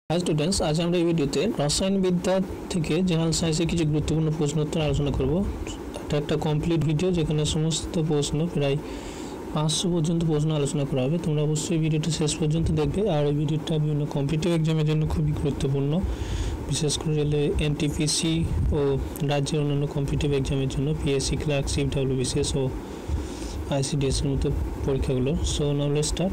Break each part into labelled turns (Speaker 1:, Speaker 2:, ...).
Speaker 1: High students आज আমরা এই ভিডিওতে রসায়ন বিদ্যা থেকে জেনারেল সায়েন্সের কিছু গুরুত্বপূর্ণ প্রশ্ন উত্তর আলোচনা করব। এটা একটা কমপ্লিট ভিডিও যেখানে সমস্ত প্রশ্ন প্রায় 500 পর্যন্ত প্রশ্ন আলোচনা করা হবে। তোমরা অবশ্যই ভিডিওটা শেষ পর্যন্ত দেখবে। আর এই ভিডিওটা বিভিন্ন কম্পিটিটিভ এক্সামের জন্য খুবই গুরুত্বপূর্ণ, বিশেষ করে রেল এনটিপিসি ও রাজ্যের অন্যান্য কম্পিটিটিভ এক্সামের জন্য পিএসসি, ক্লার্ক, WBCS ও icds এর মতো পরীক্ষাগুলো। So now let's start.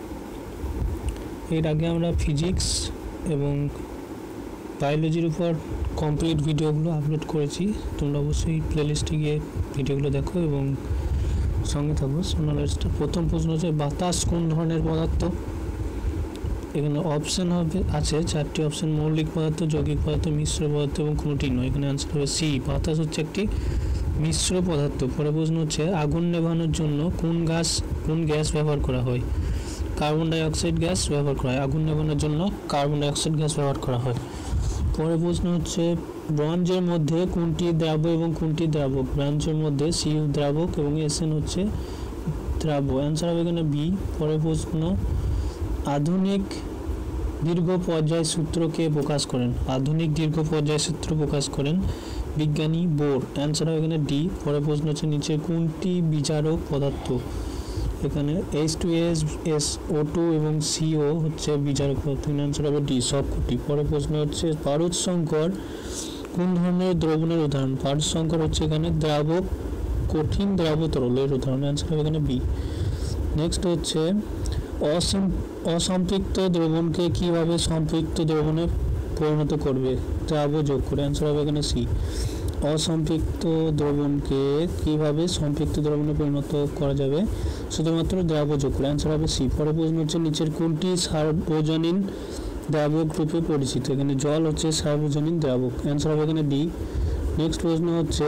Speaker 1: এর আগে আমরা ফিজিক্স এবং বায়োলজির উপর কমপ্লিট ভিডিওগুলো আপলোড করেছি। তোমরা অবশ্যই প্লেলিস্টে গিয়ে ভিডিওগুলো দেখো এবং সঙ্গে থাকো। সোনালিস্টটা প্রথম প্রশ্ন হচ্ছে বাতাস কোন ধরনের পদার্থ? এখানে অপশন আছে 4টি অপশন: মৌলিক পদার্থ, যৌগিক পদার্থ, মিশ্র পদার্থ এবং কোনোটি নয়। এখানে অ্যান্সার হবে সি, বাতাস হচ্ছে একটি মিশ্র পদার্থ। পরের প্রশ্ন হচ্ছে আগুন নেভানোর জন্য কোন গ্যাস ব্যবহার করা হয়? কার্বন ডাই অক্সাইড গ্যাস ব্যবহার করা হয়। আগুন নেভানোর জন্য কার্বন ডাই অক্সাইড গ্যাস ব্যবহার করা হয়। পরের প্রশ্ন হচ্ছে ব্রোঞ্জের মধ্যে কোনটি দ্রাব্য এবং কোনটি দ্রাবক? ব্রোঞ্জের মধ্যে Cu দ্রাবক এবং Sn হচ্ছে দ্রাব্য। অ্যান্সার হবে এখানে বি। পরের প্রশ্ন আধুনিক দীর্ঘ পর্যায় সূত্রকে প্রকাশ করেন? আধুনিক দীর্ঘ পর্যায় সূত্র প্রকাশ করেন বিজ্ঞানী বোর। অ্যান্সার হবে এখানে ডি। পরের প্রশ্ন হচ্ছে নিচে কোনটি বিজারক পদার্থ? এখানে H2S, SO2 এবং CO হচ্ছে বিজারক পদার্থ। অ্যান্সার হবে ডি, সবকটি। পরের প্রশ্ন হচ্ছে পারদ সংকর কোন ধরনের দ্রবণের উদাহরণ? পারদ সংকর হচ্ছে এখানে দ্রাবক, কঠিন দ্রাব্য তরলের উদাহরণ। অ্যান্সার হবে এখানে বি। নেক্সট হচ্ছে অসম্পৃক্ত দ্রবণকে কিভাবে সম্পৃক্ত দ্রবণে পরিণত করবে? দ্রাব্য যোগ করে। অ্যান্সার হবে এখানে সি। অসম্পৃক্ত দ্রবণকে কিভাবে সম্পৃক্ত দ্রবণে পরিণত করা যাবে? শুধুমাত্র দ্রাব্য যোগ করে। অ্যান্সার হবে সি। পরের প্রশ্ন হচ্ছে নিচের কোনটি সার্বজনীন দ্রাবক রূপে পরিচিত? এখানে জল হচ্ছে সার্বজনীন দ্রাবক। অ্যান্সার হবে এখানে ডি। নেক্সট প্রশ্ন হচ্ছে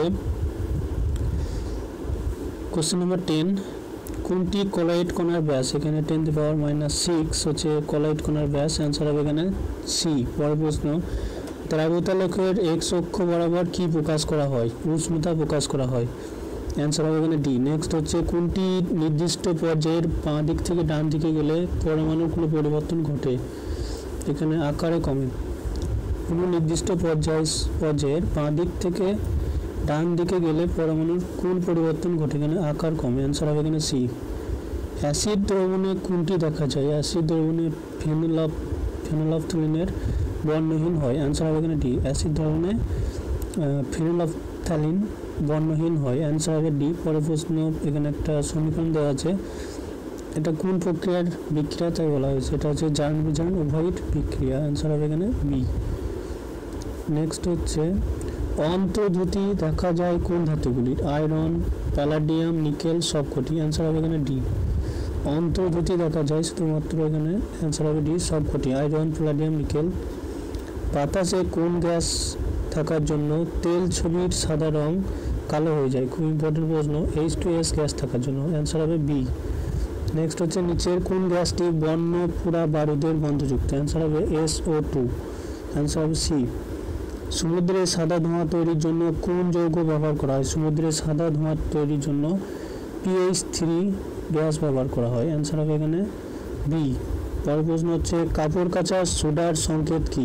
Speaker 1: কোশ্চেন নাম্বার 10, কোনটি কলয়েড কণার ব্যাস? এখানে 10⁻⁻6 হচ্ছে কলয়েড কণার ব্যাস। অ্যান্সার হবে এখানে সি। পরের প্রশ্ন দ্রাবতালেখের এক্স অক্ষ বরাবর কি প্রকাশ করা হয়? উষ্ণতা প্রকাশ করা হয়। অ্যান্সার হবে এখানে ডি। নেক্সট হচ্ছে কোনটি নির্দিষ্ট পর্যায়ের বাঁ দিক থেকে ডান দিকে গেলে পরমাণুর কোনো পরিবর্তন ঘটে? এখানে আকারে কমে। কোনো নির্দিষ্ট পর্যায়ের বাঁ দিক থেকে ডান দিকে গেলে পরমাণুর কোন পরিবর্তন ঘটে? এখানে আকার কমে। অ্যান্সার হবে এখানে সি। অ্যাসিড দ্রবণে কোনটি দেখা যায়? অ্যাসিড দ্রবণে ফেনলফথলিনের বর্ণহীন হয়। অ্যান্সার হবে এখানে ডি। অ্যাসিড দ্রবণে ফেনলফথ্যালিন বর্ণহীন হয়। অ্যান্সার হবে ডি। পরের প্রশ্ন এখানে একটা সমীকরণ দেওয়া আছে, এটা কোন প্রক্রিয়ার বিক্রিয়া তাই বলা হয়েছে? এটা হচ্ছে জার্ন বিজার্ন উভয়ের বিক্রিয়া। অ্যান্সার হবে এখানে বি। নেক্সট হচ্ছে অন্তর্দ্যুতি দেখা যায় কোন ধাতুগুলির? আয়রন, প্যালাডিয়াম, নিকেল, সবকটি। অ্যান্সার হবে এখানে ডি। অন্তর্দ্যুতি দেখা যায় শুধুমাত্র এখানে। অ্যান্সার হবে ডি, সবকটি। Iron, palladium, nickel. বাতাসে কোন গ্যাস থাকার জন্য তেল ছবির সাদা রং কালো হয়ে যায়? খুব ইম্পর্টেন্ট প্রশ্ন। H2S গ্যাস থাকার জন্য। অ্যান্সার হবে বি। নেক্সট হচ্ছে নিচের কোন গ্যাসটি বর্ণ পোড়া বারুদের বন্ধযুক্ত? অ্যান্সার হবে SO2। অ্যান্সার হবে সি। সমুদ্রের সাদা ধোঁয়া তৈরির জন্য কোন যৌগ ব্যবহার করা হয়? সমুদ্রের সাদা ধোঁয়া তৈরির জন্য PH3 গ্যাস ব্যবহার করা হয়। অ্যান্সার হবে এখানে বি। পরের প্রশ্ন হচ্ছে কাপড় কাচা সোডার সংকেত কি?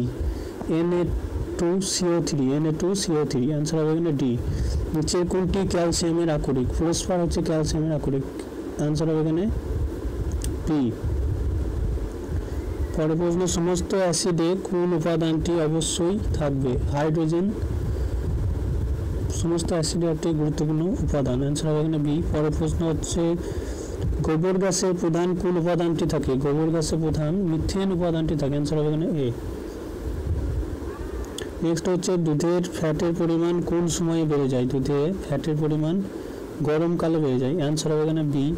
Speaker 1: Na2CO3। অ্যান্সার হবে এখানে ডি। নিচের কোনটি ক্যালসিয়ামের আকরিক? ফসফরাস হচ্ছে ক্যালসিয়ামের আকরিক। অ্যান্সার হবে এখানে বি। পরের প্রশ্ন সমস্ত অ্যাসিডে কোন উপাদানটি অবশ্যই থাকবে? হাইড্রোজেন সমস্ত অ্যাসিডের একটি গুরুত্বপূর্ণ উপাদান। অ্যান্সার হবে এখানে বি। পরের প্রশ্ন হচ্ছে গোবর গ্যাসের প্রধান কোন উপাদানটি থাকে? গোবর গ্যাসের প্রধান মিথেন উপাদানটি থাকে। অ্যান্সার হবে এখানে এ। নেক্সট হচ্ছে দুধের ফ্যাটের পরিমাণ কোন সময়ে বেড়ে যায়? দুধে ফ্যাটের পরিমাণ গরমকালে বেড়ে যায়। অ্যান্সার হবে এখানে বি।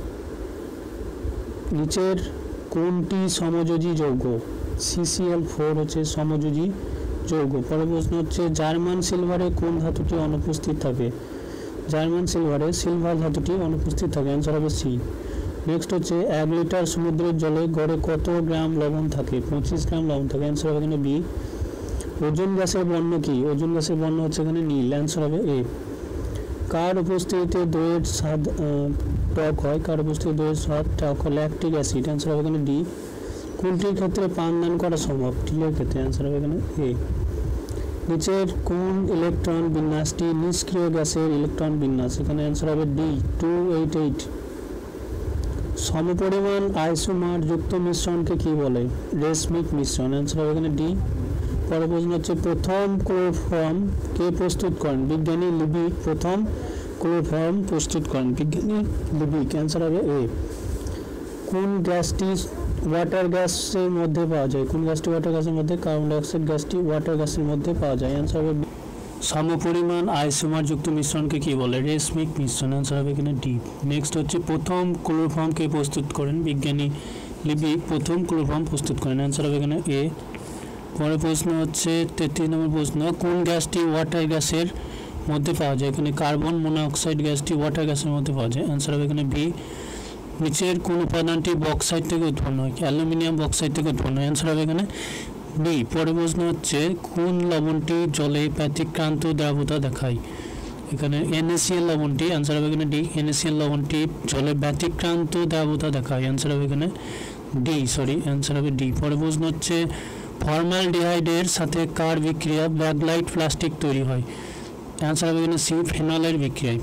Speaker 1: নিচের কোনটি সমযোজী যৌগ? CCl4 হচ্ছে সমযোজী যৌগ। পরের প্রশ্ন হচ্ছে জার্মান সিলভারে কোন ধাতুটি অনুপস্থিত থাকে? জার্মান সিলভারে সিলভার ধাতুটি অনুপস্থিত থাকে। অ্যান্সার হবে সি। নেক্সট হচ্ছে 1 লিটার সমুদ্রের জলে গড়ে কত গ্রাম লবণ থাকে? 25 গ্রাম লবণ থাকে। অ্যান্সার হবে এখানে বি। ওজোন গ্যাসের বর্ণ কি? ওজোন গ্যাসের বর্ণ হচ্ছে এখানে নীল। অ্যান্সার হবে এ। কার উপস্থিতিতে দইয়ের স্বাদ টক হয়? কার উপস্থিতিতে দইয়ের স্বাদ টক হয়? Lactic acid. অ্যান্সার হবে এখানে ডি। কোনটির ক্ষেত্রে পানদান করা সম্ভব? টিলের ক্ষেত্রে। অ্যান্সার হবে এখানে এ। নিচের কোন ইলেকট্রন বিন্যাসটি নিষ্ক্রিয় গ্যাসের ইলেকট্রন বিন্যাস? এখানে অ্যান্সার হবে ডি 288। সমপরিমাণ আইসোমার যুক্ত মিশ্রণকে কি বলে? রেশমিক মিশ্রণ। অ্যান্সার হবে এখানে ডি। পরের প্রশ্ন হচ্ছে প্রথম ক্লোরোফর্ম কে প্রস্তুত করেন? বিজ্ঞানী লিবিক প্রথম ক্লোরোফর্ম প্রস্তুত করেন বিজ্ঞানী লিবিক। অ্যান্সার হবে এ। কোন গ্যাসটি ওয়াটার গ্যাসের মধ্যে পাওয়া যায়? কোন গ্যাসটি ওয়াটার গ্যাসের মধ্যে? কার্বন ডাইঅক্সাইড গ্যাসটি ওয়াটার গ্যাসের মধ্যে পাওয়া যায়। অ্যান্সার হবে সমপরিমাণ আইসোমার যুক্ত মিশ্রণকে কি বলে? রেশমিক মিশ্রণ। অ্যান্সার হবে এখানে ডি। নেক্সট হচ্ছে প্রথম ক্লোরোফর্ম কে প্রস্তুত করেন? বিজ্ঞানী লিবিক প্রথম ক্লোরোফর্ম প্রস্তুত করেন। অ্যান্সার হবে এখানে এ। পরের প্রশ্ন হচ্ছে 33 নম্বর প্রশ্ন, কোন গ্যাসটি ওয়াটার গ্যাসের মধ্যে পাওয়া যায়? এখানে কার্বন মনোক্সাইড গ্যাসটি ওয়াটার গ্যাসের মধ্যে পাওয়া যায়। অ্যান্সার হবে এখানে বি। নিচের কোন উপাদানটি বক্সাইট থেকে উৎপন্ন হয়? অ্যালুমিনিয়াম বক্সাইট থেকে উৎপন্ন হয়। অ্যান্সার হবে এখানে বি। পরের প্রশ্ন হচ্ছে কোন লবণটি জলে ব্যতিক্রান্ত দ্রাবতা দেখায়? এখানে NaCl লবণটি। অ্যান্সার হবে এখানে ডি। NaCl লবণটি জলে ব্যতিক্রান্ত দ্রাবতা দেখায়। অ্যান্সার হবে এখানে ডি, অ্যান্সার হবে ডি। পরের প্রশ্ন হচ্ছে ফর্মালডিহাইডের সাথে কার বিক্রিয়া ব্যাকলাইট প্লাস্টিক তৈরি হয়? অ্যান্সার হবে এখানে সি, ফেনলের বিক্রিয়ায়।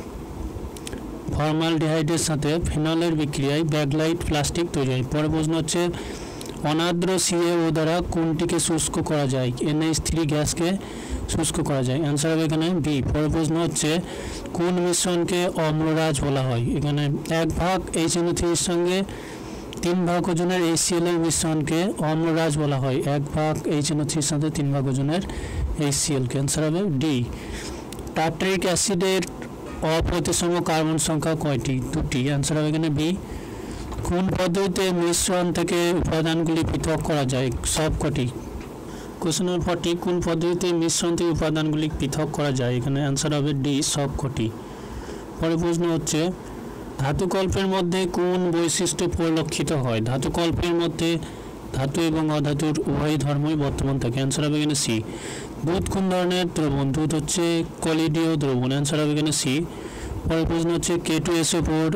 Speaker 1: ফর্মালডিহাইডের সাথে ফেনলের বিক্রিয়ায় ব্যাকলাইট প্লাস্টিক তৈরি হয়। পরের প্রশ্ন হচ্ছে অনার্দ্র CaO দ্বারা কোনটিকে শুষ্ক করা যায়? NH3 গ্যাসকে শুষ্ক করা যায়। অ্যান্সার হবে এখানে বি। পরের প্রশ্ন হচ্ছে কোন মিশ্রণকে অম্লরাজ বলা হয়? এখানে 1 ভাগ HNO3 এর সঙ্গে 3 ভাগ ওজনের HCl এর মিশ্রণকে অম্লরাজ বলা হয়। 1 ভাগ HNO3 এর সাথে 3 ভাগ ওজনের HCl কে। অ্যান্সার হবে ডি। টার্টারিক অ্যাসিডের অপ্রতিসম কার্বন সংখ্যা কয়টি? 2টি। অ্যান্সার হবে এখানে বি। কোন পদ্ধতিতে মিশ্রণ থেকে উপাদানগুলি পৃথক করা যায়? সবকটি। কোশ্চেন নম্বর 40, কোন পদ্ধতিতে মিশ্রণ থেকে উপাদানগুলি পৃথক করা যায়? এখানে অ্যান্সার হবে ডি, সবকটি। পরের প্রশ্ন হচ্ছে ধাতুকল্পের মধ্যে কোন বৈশিষ্ট্য পরিলক্ষিত হয়? ধাতুকল্পের মধ্যে ধাতু এবং অধাতুর উভয় ধর্মই বর্তমান থাকে। অ্যান্সার হবে এখানে সি। দুধ কোন ধরনের দ্রবণ? দুধ হচ্ছে কলিডীয় দ্রবণ। অ্যান্সার হবে এখানে সি। পরের প্রশ্ন হচ্ছে K2SO4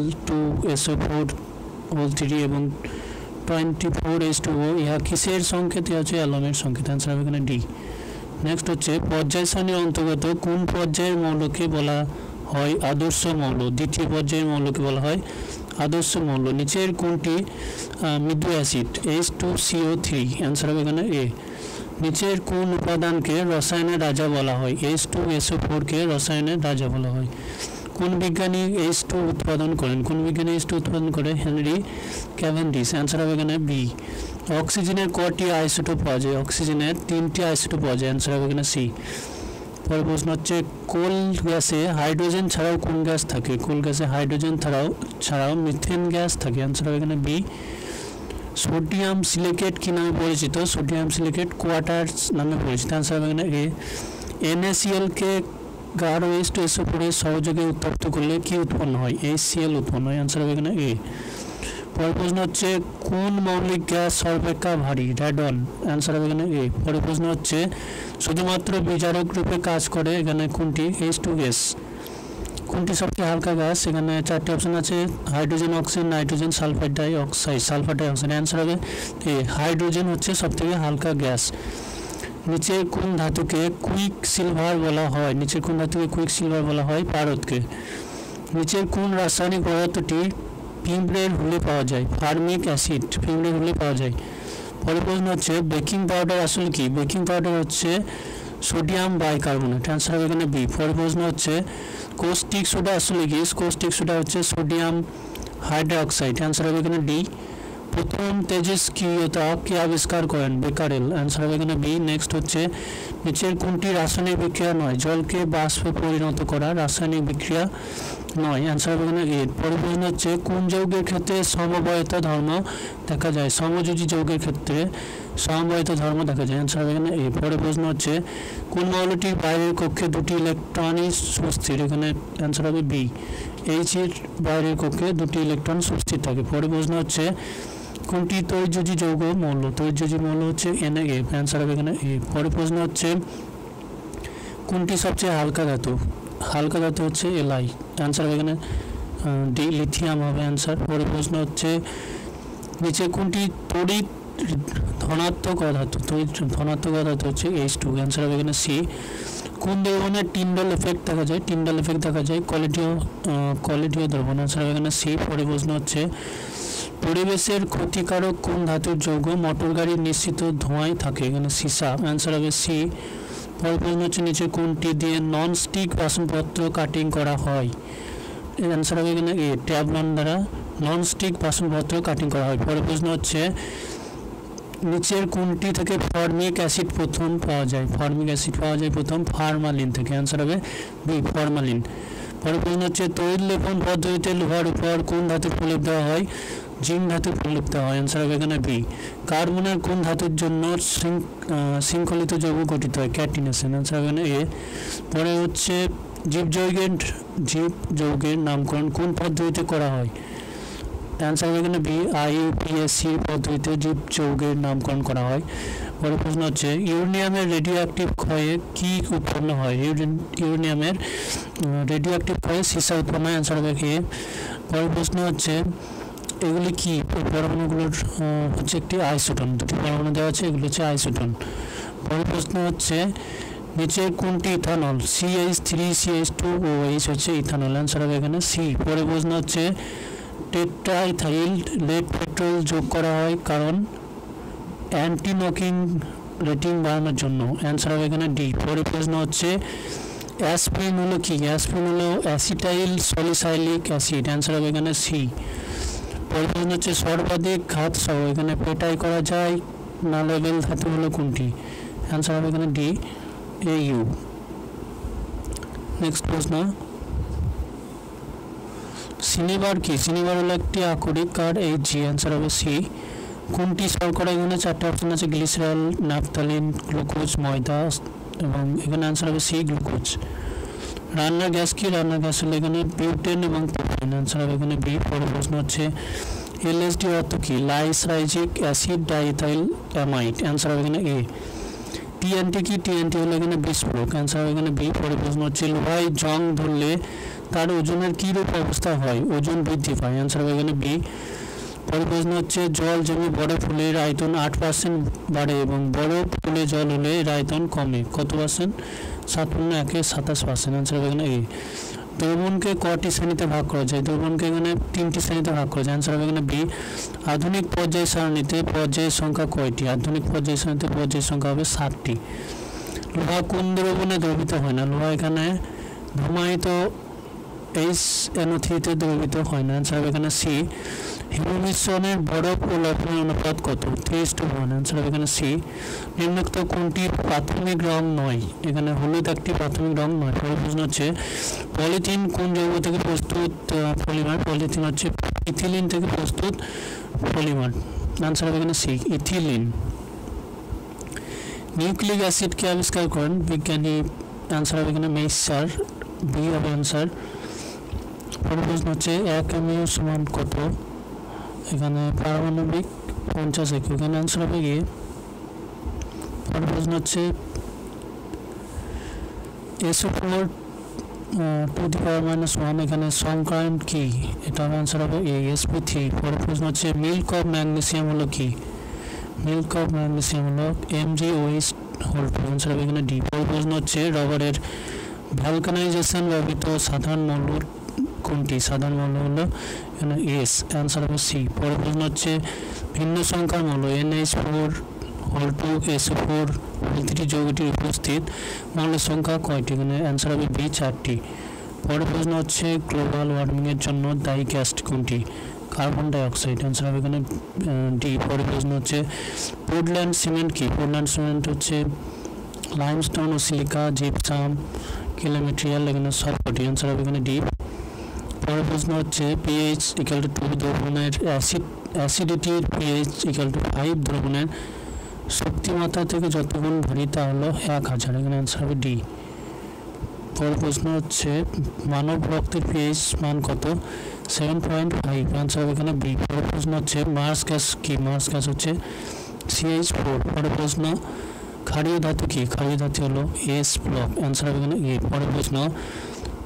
Speaker 1: L2SO4 এবং 24H2O ইহা কিসের সংকেত? হচ্ছে অ্যালনের সংকেত। অ্যান্সার হবে এখানে ডি। নেক্সট হচ্ছে পর্যায় সারণীর অন্তর্গত কোন পর্যায়ের মৌলকে বলা হয় আদর্শ মৌল? দ্বিতীয় পর্যায়ের মৌলকে বলা হয় আদর্শ মৌল। নিচের কোনটি মৃদু অ্যাসিড? H2CO3। অ্যান্সার হবে এখানে এ। নিচের কোন উপাদানকে রসায়নের রাজা বলা হয়? H2SO4 কে রসায়নের রাজা বলা হয়। কোন বিজ্ঞানী H2 উৎপাদন করেন? কোন বিজ্ঞানী H2 উৎপাদন করে? Henry Cavendish. অ্যান্সার হবে এখানে বি। অক্সিজেনের কয়টি আইসোটোপ পাওয়া যায়? অক্সিজেনের 3টি আইসোটোপ পাওয়া যায়। অ্যান্সার হবে এখানে সি। পরের প্রশ্ন হচ্ছে কোল গ্যাসে হাইড্রোজেন ছাড়াও কোন গ্যাস থাকে? কোল গ্যাসে হাইড্রোজেন ছাড়াও মিথেন গ্যাস থাকে। অ্যান্সার হবে এখানে বি। সোডিয়াম সিলিকেট কি নামে পরিচিত? সোডিয়াম সিলিকেট কোয়াটার্স নামে পরিচিত। অ্যান্সার হবে এখানে এ। NaCl কে গাঢ় H2SO4 এর সহযোগে উত্তপ্ত করলে কি উৎপন্ন হয়? HCl উৎপন্ন হয়। অ্যান্সার হবে এখানে এ। পরের প্রশ্ন হচ্ছে কোন মৌলিক গ্যাস সর্বাপেক্ষা ভারী? রেডন। অ্যান্সার হবে এখানে এ। পরের প্রশ্ন হচ্ছে শুধুমাত্র বিজারক রূপে কাজ করে এখানে কোনটি? H2 gas. কোনটি সবচেয়ে হালকা গ্যাস? এখানে 4টি অপশন আছে, hydrogen, oxygen, nitrogen, sulphur dioxide. Answer হবে এ, হাইড্রোজেন হচ্ছে সবথেকে হালকা গ্যাস। নিচের কোন ধাতুকে কুইক সিলভার বলা হয়? নিচের কোন ধাতুকে কুইক সিলভার বলা হয়? পারদকে। নিচের কোন রাসায়নিক পদার্থটি পিঁপড়ের হুলে পাওয়া যায়? ফার্মিক অ্যাসিড পিঁপড়ের হুলে পাওয়া যায়। পরের প্রশ্ন হচ্ছে বেকিং পাউডার আসলে কি? বেকিং পাউডার হচ্ছে সোডিয়াম বাইকার্বনেট। অ্যান্সার হবে এখানে বি। পরের প্রশ্ন হচ্ছে কোস্টিক সোডা আসলে কি? কোস্টিক সোডা হচ্ছে সোডিয়াম হাইড্রোক্সাইড। অ্যান্সার হবে এখানে ডি। প্রথম তেজস্ক্রিয়তা কে আবিষ্কার করেন? বেকারেল। অ্যান্সার হবে এখানে বি। নেক্সট হচ্ছে নিচের কোনটি রাসায়নিক বিক্রিয়া নয়? জলকে বাষ্পে পরিণত করা রাসায়নিক বিক্রিয়া নয়। অ্যান্সার হবে এখানে এ। পরের প্রশ্ন হচ্ছে কোন যৌগের ক্ষেত্রে সমবায়িতা ধর্ম দেখা যায়? সমযোজী যৌগের ক্ষেত্রে সমবায়িতা ধর্ম দেখা যায়। অ্যান্সার হবে এখানে এ। পরের প্রশ্ন হচ্ছে কোন মৌলটির বাইরের কক্ষে 2টি ইলেকট্রনই সুস্থির? এখানে অ্যান্সার হবে বি। H এর বাইরের কক্ষে 2টি ইলেকট্রন সুস্থির থাকে। পরের প্রশ্ন হচ্ছে কোনটি তৈজযোজী যৌগ মৌল? তৈজযোজী মৌল হচ্ছে Na। অ্যান্সার হবে এখানে এ। পরের প্রশ্ন হচ্ছে কোনটি সবচেয়ে হালকা ধাতু? হালকা ধাতু হচ্ছে Li। অ্যান্সার হবে এখানে ডি, লিথিয়াম হবে অ্যান্সার। পরের প্রশ্ন হচ্ছে নিচে কোনটি তড়িৎ ধনাত্মক অধাতু, ধনাত্মক অধাতু হচ্ছে H2, অ্যান্সার হবে এখানে সি। কোন দ্রবণের টিন্ডাল এফেক্ট দেখা যায়? টিন্ডাল এফেক্ট দেখা যায় কলিডীয় দ্রবণ, অ্যান্সার হবে এখানে সি। পরের প্রশ্ন হচ্ছে পরিবেশের ক্ষতিকারক কোন ধাতুর যৌগ মোটর গাড়ির নিশ্চিত ধোঁয়ায় থাকে? এখানে সীসা, অ্যান্সার হবে সি। পরের প্রশ্ন হচ্ছে নিচে কোনটি দিয়ে নন স্টিক বাসনপত্র কাটিং করা হয়? অ্যান্সার হবে এখানে এ, ট্যাবলন দ্বারা নন স্টিক বাসনপত্র কাটিং করা হয়। পরের প্রশ্ন হচ্ছে নিচের কোনটি থেকে ফর্মিক অ্যাসিড প্রথম পাওয়া যায়? ফর্মিক অ্যাসিড পাওয়া যায় প্রথম ফরমালিন থেকে, অ্যান্সার হবে বি, ফরমালিন। পরের প্রশ্ন হচ্ছে তৈল লেপন পদ্ধতিতে লোহার উপর কোন ধাতুর প্রলেপ দেওয়া হয়? জিঙ্ক ধাতুর প্রলেপ দেওয়া হয়, অ্যান্সার হবে এখানে বি। কার্বনের কোন ধাতুর জন্য শৃঙ্খলিত যৌগ গঠিত হয়? ক্যাটিনেশন, অ্যান্সার হবে এখানে এ। পরে হচ্ছে জীবযৌগের নামকরণ কোন পদ্ধতিতে করা হয়? অ্যান্সার হবে এখানে বি, IUPAC পদ্ধতিতে জীবযৌগের নামকরণ করা হয়। পরের প্রশ্ন হচ্ছে ইউরেনিয়ামের রেডিও অ্যাক্টিভ ক্ষয়ে কি উৎপন্ন হয়? ইউরেনিয়ামের রেডিও অ্যাক্টিভ ক্ষয়ে সীসা উৎপন্ন হয়, অ্যান্সার হবে এ। পরের প্রশ্ন হচ্ছে এগুলি কি? পরমাণুগুলোর হচ্ছে একটি আইসোটোন, দুটি পরমাণু দেওয়া আছে, এগুলো হচ্ছে আইসোটোন। পরের প্রশ্ন হচ্ছে নিচের কোনটি ইথানল? CH3CH2OH হচ্ছে ইথানল, অ্যান্সার হবে এখানে সি। পরের প্রশ্ন হচ্ছে টেট্রাইথাইল লেড পেট্রোল যোগ করা হয় কারণ অ্যান্টি নকিং রেটিং বাড়ানোর জন্য, অ্যান্সার হবে এখানে ডি। পরের প্রশ্ন হচ্ছে অ্যাসপিরিন হলো কি? অ্যাসপিরিন হলো অ্যাসিটাইল সলিসাইলিক অ্যাসিড, অ্যান্সার হবে এখানে সি। পরের প্রশ্ন হচ্ছে সর্বাধিক ঘাত সহ এখানে পেটাই করা যায় না লেভেল ধাতু হলো কোনটি? অ্যান্সার হবে এখানে ডি, AU। নেক্সট প্রশ্ন সিনেবার কি? সিনেবার হলো একটি আকরিক কার Hg, অ্যান্সার হবে সি। কোনটি শর্করা? এখানে চারটে অপশন আছে, গ্লিসারল, ন্যাপথালিন, গ্লুকোজ, ময়দা, এবং এখানে অ্যান্সার হবে সি, গ্লুকোজ। রান্নার গ্যাস কি? রান্নার গ্যাস হলো এখানে বিউটেন এবং প্রোপেন, অ্যান্সার হবে এখানে বি। পরের প্রশ্ন হচ্ছে LSD অর্থ কি? Lysergic acid diethyl amide, answer হবে এখানে এ। TNT কি? TNT হলো এখানে বিস্ফোরক, অ্যান্সার হবে এখানে বি। পরের প্রশ্ন হচ্ছে লোহায় জং ধরলে তার ওজনের কী রূপ অবস্থা হয়? ওজন বৃদ্ধি পায়, অ্যান্সার হবে এখানে বি। পরের প্রশ্ন হচ্ছে জল জমে বরফ হলে এর আয়তন 8% বাড়ে এবং বরফ হলে জল হলে এর আয়তন কমে কত পার্সেন্ট? 7/1 27%, অ্যান্সার হবে এখানে এ। দ্রবণকে কটি শ্রেণীতে ভাগ করা যায়? দ্রবণকে এখানে 3টি শ্রেণীতে ভাগ করা যায়, অ্যান্সার হবে এখানে বি। আধুনিক পর্যায় সারণীতে পর্যায়ের সংখ্যা কয়টি? আধুনিক পর্যায় সারণীতে পর্যায়ের সংখ্যা হবে 7টি। লোহা কোন দ্রবণে দ্রবীত হয় না? লোহা এখানে ধূমায়িত HNO3 দ্রবীত হয় না, অ্যান্সার হবে এখানে সি। হিমু মিশ্রণের বরফ ও লবণের অনুপাত কত? 3:1, অ্যান্সার হবে এখানে সি। নিম্নোক্ত কোনটি প্রাথমিক রং নয়? এখানে হলুদ একটি প্রাথমিক রং নয়। পরের প্রশ্ন হচ্ছে পলিথিন কোন যৌগ থেকে প্রস্তুত পলিমার? পলিথিন হচ্ছে ইথিলিন থেকে প্রস্তুত পলিমার, অ্যান্সার হবে এখানে সি, ইথিলিন। নিউক্লিক অ্যাসিডকে আবিষ্কার করেন বিজ্ঞানী, অ্যান্সার হবে এখানে মেইসার, বি হবে অ্যান্সার। পরের প্রশ্ন হচ্ছে 1 mu সমান কত? এখানে পারমাণবিক 50 একক, এখানে অ্যান্সার হবে গিয়ে। পরের প্রশ্ন হচ্ছে SO4 টু দি পাওয়ার -1 এখানে সংক্রায়ণ কি? এটা অ্যান্সার হবে এ, sp3। পরের প্রশ্ন হচ্ছে মিল্ক অফ ম্যাগনেসিয়াম হলো কি? মিল্ক অফ ম্যাগনেসিয়াম হলো MgOH হোল, অ্যান্সার হবে এখানে ডি। পরের প্রশ্ন হচ্ছে রবারের ভ্যালকানাইজেশন ব্যবহৃত সাধারণ মৌল কোনটি? সাধারণ মৌল হলো এখানে এস, অ্যান্সার হবে সি। পরের প্রশ্ন হচ্ছে ভিন্ন সংখ্যার মৌল NH4 হোল 2 SO4 হোল 3 যৌগটির উপস্থিত মৌলের সংখ্যা কয়টি? এখানে অ্যান্সার হবে বি, 4টি। পরের প্রশ্ন হচ্ছে গ্লোবাল ওয়ার্মিংয়ের জন্য দায়ী গ্যাস কোনটি? কার্বন ডাইঅক্সাইড, অ্যান্সার হবে এখানে ডি। পরের প্রশ্ন হচ্ছে পোর্টল্যান্ড সিমেন্ট কি? পোর্টল্যান্ড সিমেন্ট হচ্ছে লাইমস্টোন ও সিলিকা, জিপসাম, ক্লে মেটেরিয়াল, এখানে সবকটি, অ্যান্সার হবে এখানে ডি। পরের প্রশ্ন হচ্ছে pH = 2 দ্রবণের অ্যাসিডিটির pH = 5 দ্রবণের শক্তিমাত্রা থেকে যত গুণ ভারী তা হলো 1000, এখানে অ্যান্সার হবে ডি। পরের প্রশ্ন হচ্ছে মানব রক্তের pH মান কত? 7.5, অ্যান্সার হবে এখানে বি। পরের প্রশ্ন হচ্ছে মার্স গ্যাস কি? মার্স গ্যাস হচ্ছে CH4। পরের প্রশ্ন ক্ষারীয় ধাতু কি? ক্ষারীয় ধাতু হলো S ব্লক, অ্যান্সার হবে এখানে এ। পরের প্রশ্ন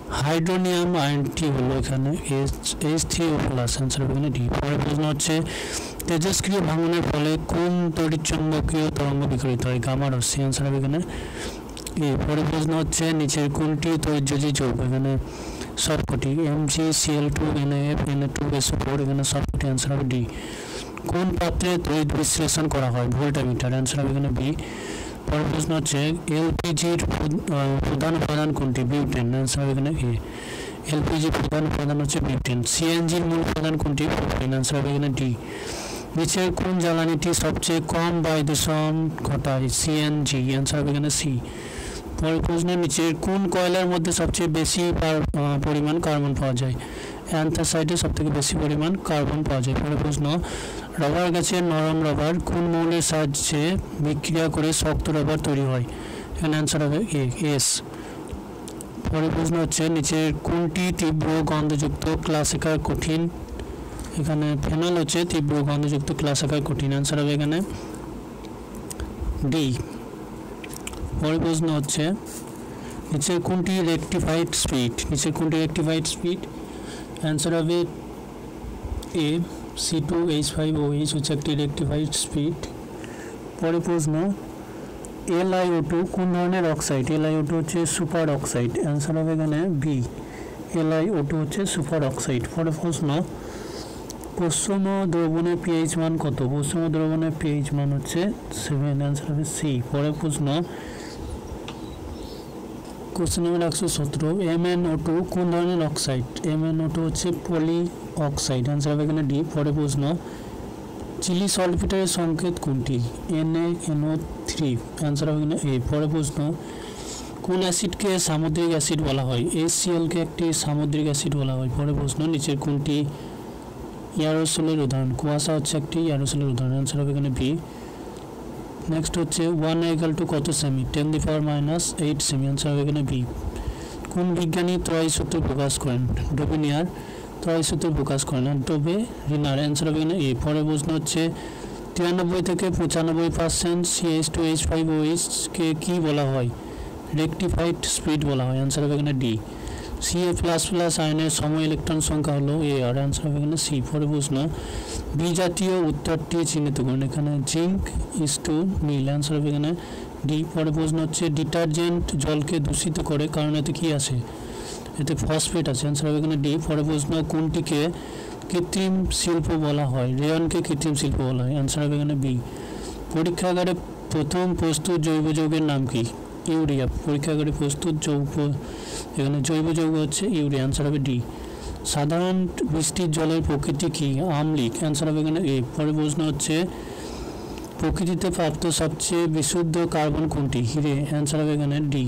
Speaker 1: হাইড্রোনিয়াম আয়নটি হলো এখানে H3O+, অ্যান্সার হবে এখানে ডি। পরের প্রশ্ন হচ্ছে তেজস্ক্রিয় ভাঙনের ফলে কোন তড়িৎচুম্বকীয় তরঙ্গ বিকিরিত হয়? গামা রশ্মি, অ্যান্সার হবে এখানে এ। পরের প্রশ্ন হচ্ছে নিচের কোনটি তড়িৎযোজী যৌগ? এখানে সবকটি MgCl2 NaF Na2SO4 এখানে সবকটি, অ্যান্সার হবে ডি। কোন পাত্রে তড়িৎ বিশ্লেষণ করা হয়? ভোল্টামিটার, অ্যান্সার হবে এখানে বি। পরের প্রশ্ন হচ্ছে এলপিজির প্রধান উপাদান কোনটি? বিউটেন, অ্যান্সার হবে এখানে এ। এলপিজির প্রধান উপাদান হচ্ছে বিউটেন। সিএনজির মূল উপাদান কোনটি? প্রোপেন, অ্যান্সার হবে এখানে ডি। নিচের কোন জ্বালানিটি সবচেয়ে কম বায়ু দূষণ ঘটায়? সিএনজি, অ্যান্সার হবে এখানে সি। পরের প্রশ্ন নিচের কোন কয়লার মধ্যে সবচেয়ে বেশি পরিমাণ কার্বন পাওয়া যায়? অ্যান্থাসাইডে সবথেকে বেশি পরিমাণ কার্বন পাওয়া যায়। পরের প্রশ্ন রবার গাছের নরম রবার কোন মৌলের সাহায্যে বিক্রিয়া করে শক্ত রবার তৈরি হয়? এখানে অ্যান্সার হবে এ, এস। পরের প্রশ্ন হচ্ছে নিচের কোনটি তীব্র গন্ধযুক্ত ক্লাসিকার কঠিন? এখানে ফেনল হচ্ছে তীব্র গন্ধযুক্ত ক্লাসিকার কঠিন, অ্যান্সার হবে এখানে ডি। পরের প্রশ্ন হচ্ছে নিচের কোনটি রেকটিফাইড স্পিড? নিচের কোনটি রেকটিফাইড স্পিড? অ্যান্সার হবে এ, C2H5OH হচ্ছে একটি রেকটিফাইড স্পিড। পরের প্রশ্ন LiO2 কোন ধরনের অক্সাইড? LiO2 হচ্ছে সুপার অক্সাইড, অ্যান্সার হবে এখানে বি। LiO2 হচ্ছে সুপার অক্সাইড। পরের প্রশ্ন পশ্চিম দ্রবণের পিএইচ মান কত? পশ্চিম দ্রবণের পিএইচ মান হচ্ছে 7, অ্যান্সার হবে সি। পরের প্রশ্ন কোশ্চেন নম্বর 117 MnO2 কোন ধরনের অক্সাইড? MnO2 হচ্ছে পলি অক্সাইড, অ্যান্সার হবে এখানে ডি। পরের প্রশ্ন চিলি সলফেটের সংকেত কোনটি? NaNO3, অ্যান্সার হবে এখানে এ। পরের প্রশ্ন কোন অ্যাসিডকে সামুদ্রিক অ্যাসিড বলা হয়? HClকে একটি সামুদ্রিক অ্যাসিড বলা হয়। পরের প্রশ্ন নিচের কোনটি এয়ারোসলের উদাহরণ? কুয়াশা হচ্ছে একটি এয়ারোসলের উদাহরণ, অ্যান্সার হবে এখানে বি। নেক্সট হচ্ছে 1 = কত সেমি? 10⁻⁸ সেমি, অ্যান্সার হবে এখানে বি। কোন বিজ্ঞানী ত্রয়ী সূত্র প্রকাশ করেন? ডোবেনিয়ার ত্রয়ী সূত্র প্রকাশ করেন, ডোবে রিনার, অ্যান্সার হবে এখানে এ। পরের প্রশ্ন হচ্ছে 93 থেকে 95% CH2H5OH কে কি বলা হয়? রেকটিফাইড স্পিড বলা হয়, অ্যান্সার হবে এখানে ডি। Ca++ আয়নের সম ইলেকট্রন সংখ্যা হলো AR, অ্যান্সার হবে এখানে সি। পরের প্রশ্ন বি জাতীয় উত্তরটি চিহ্নিত করুন। এখানে জিঙ্ক ইস্টু নীল, অ্যান্সার হবে এখানে ডি। পরের প্রশ্ন হচ্ছে ডিটারজেন্ট জলকে দূষিত করে কারণ এতে কি আছে? এতে ফসফেট আছে, অ্যান্সার হবে এখানে ডি। পরের প্রশ্ন কোনটিকে কৃত্রিম শিল্প বলা হয়? রেয়নকে কৃত্রিম শিল্প বলা হয়, অ্যান্সার হবে এখানে বি। পরীক্ষাগারে প্রথম প্রস্তুত জৈব যৌগের নাম কি? ইউরিয়া। পরীক্ষাগারে প্রস্তুত এখানে জৈব যৌগ হচ্ছে ইউরিয়া, অ্যান্সার হবে ডি। সাধারণ বৃষ্টির জলের প্রকৃতি কি? আম্লিক, অ্যান্সার হবে এখানে এ। পরের প্রশ্ন হচ্ছে প্রকৃতিতে প্রাপ্ত সবচেয়ে বিশুদ্ধ কার্বন কোনটি? হিরে, অ্যান্সার হবে এখানে ডি।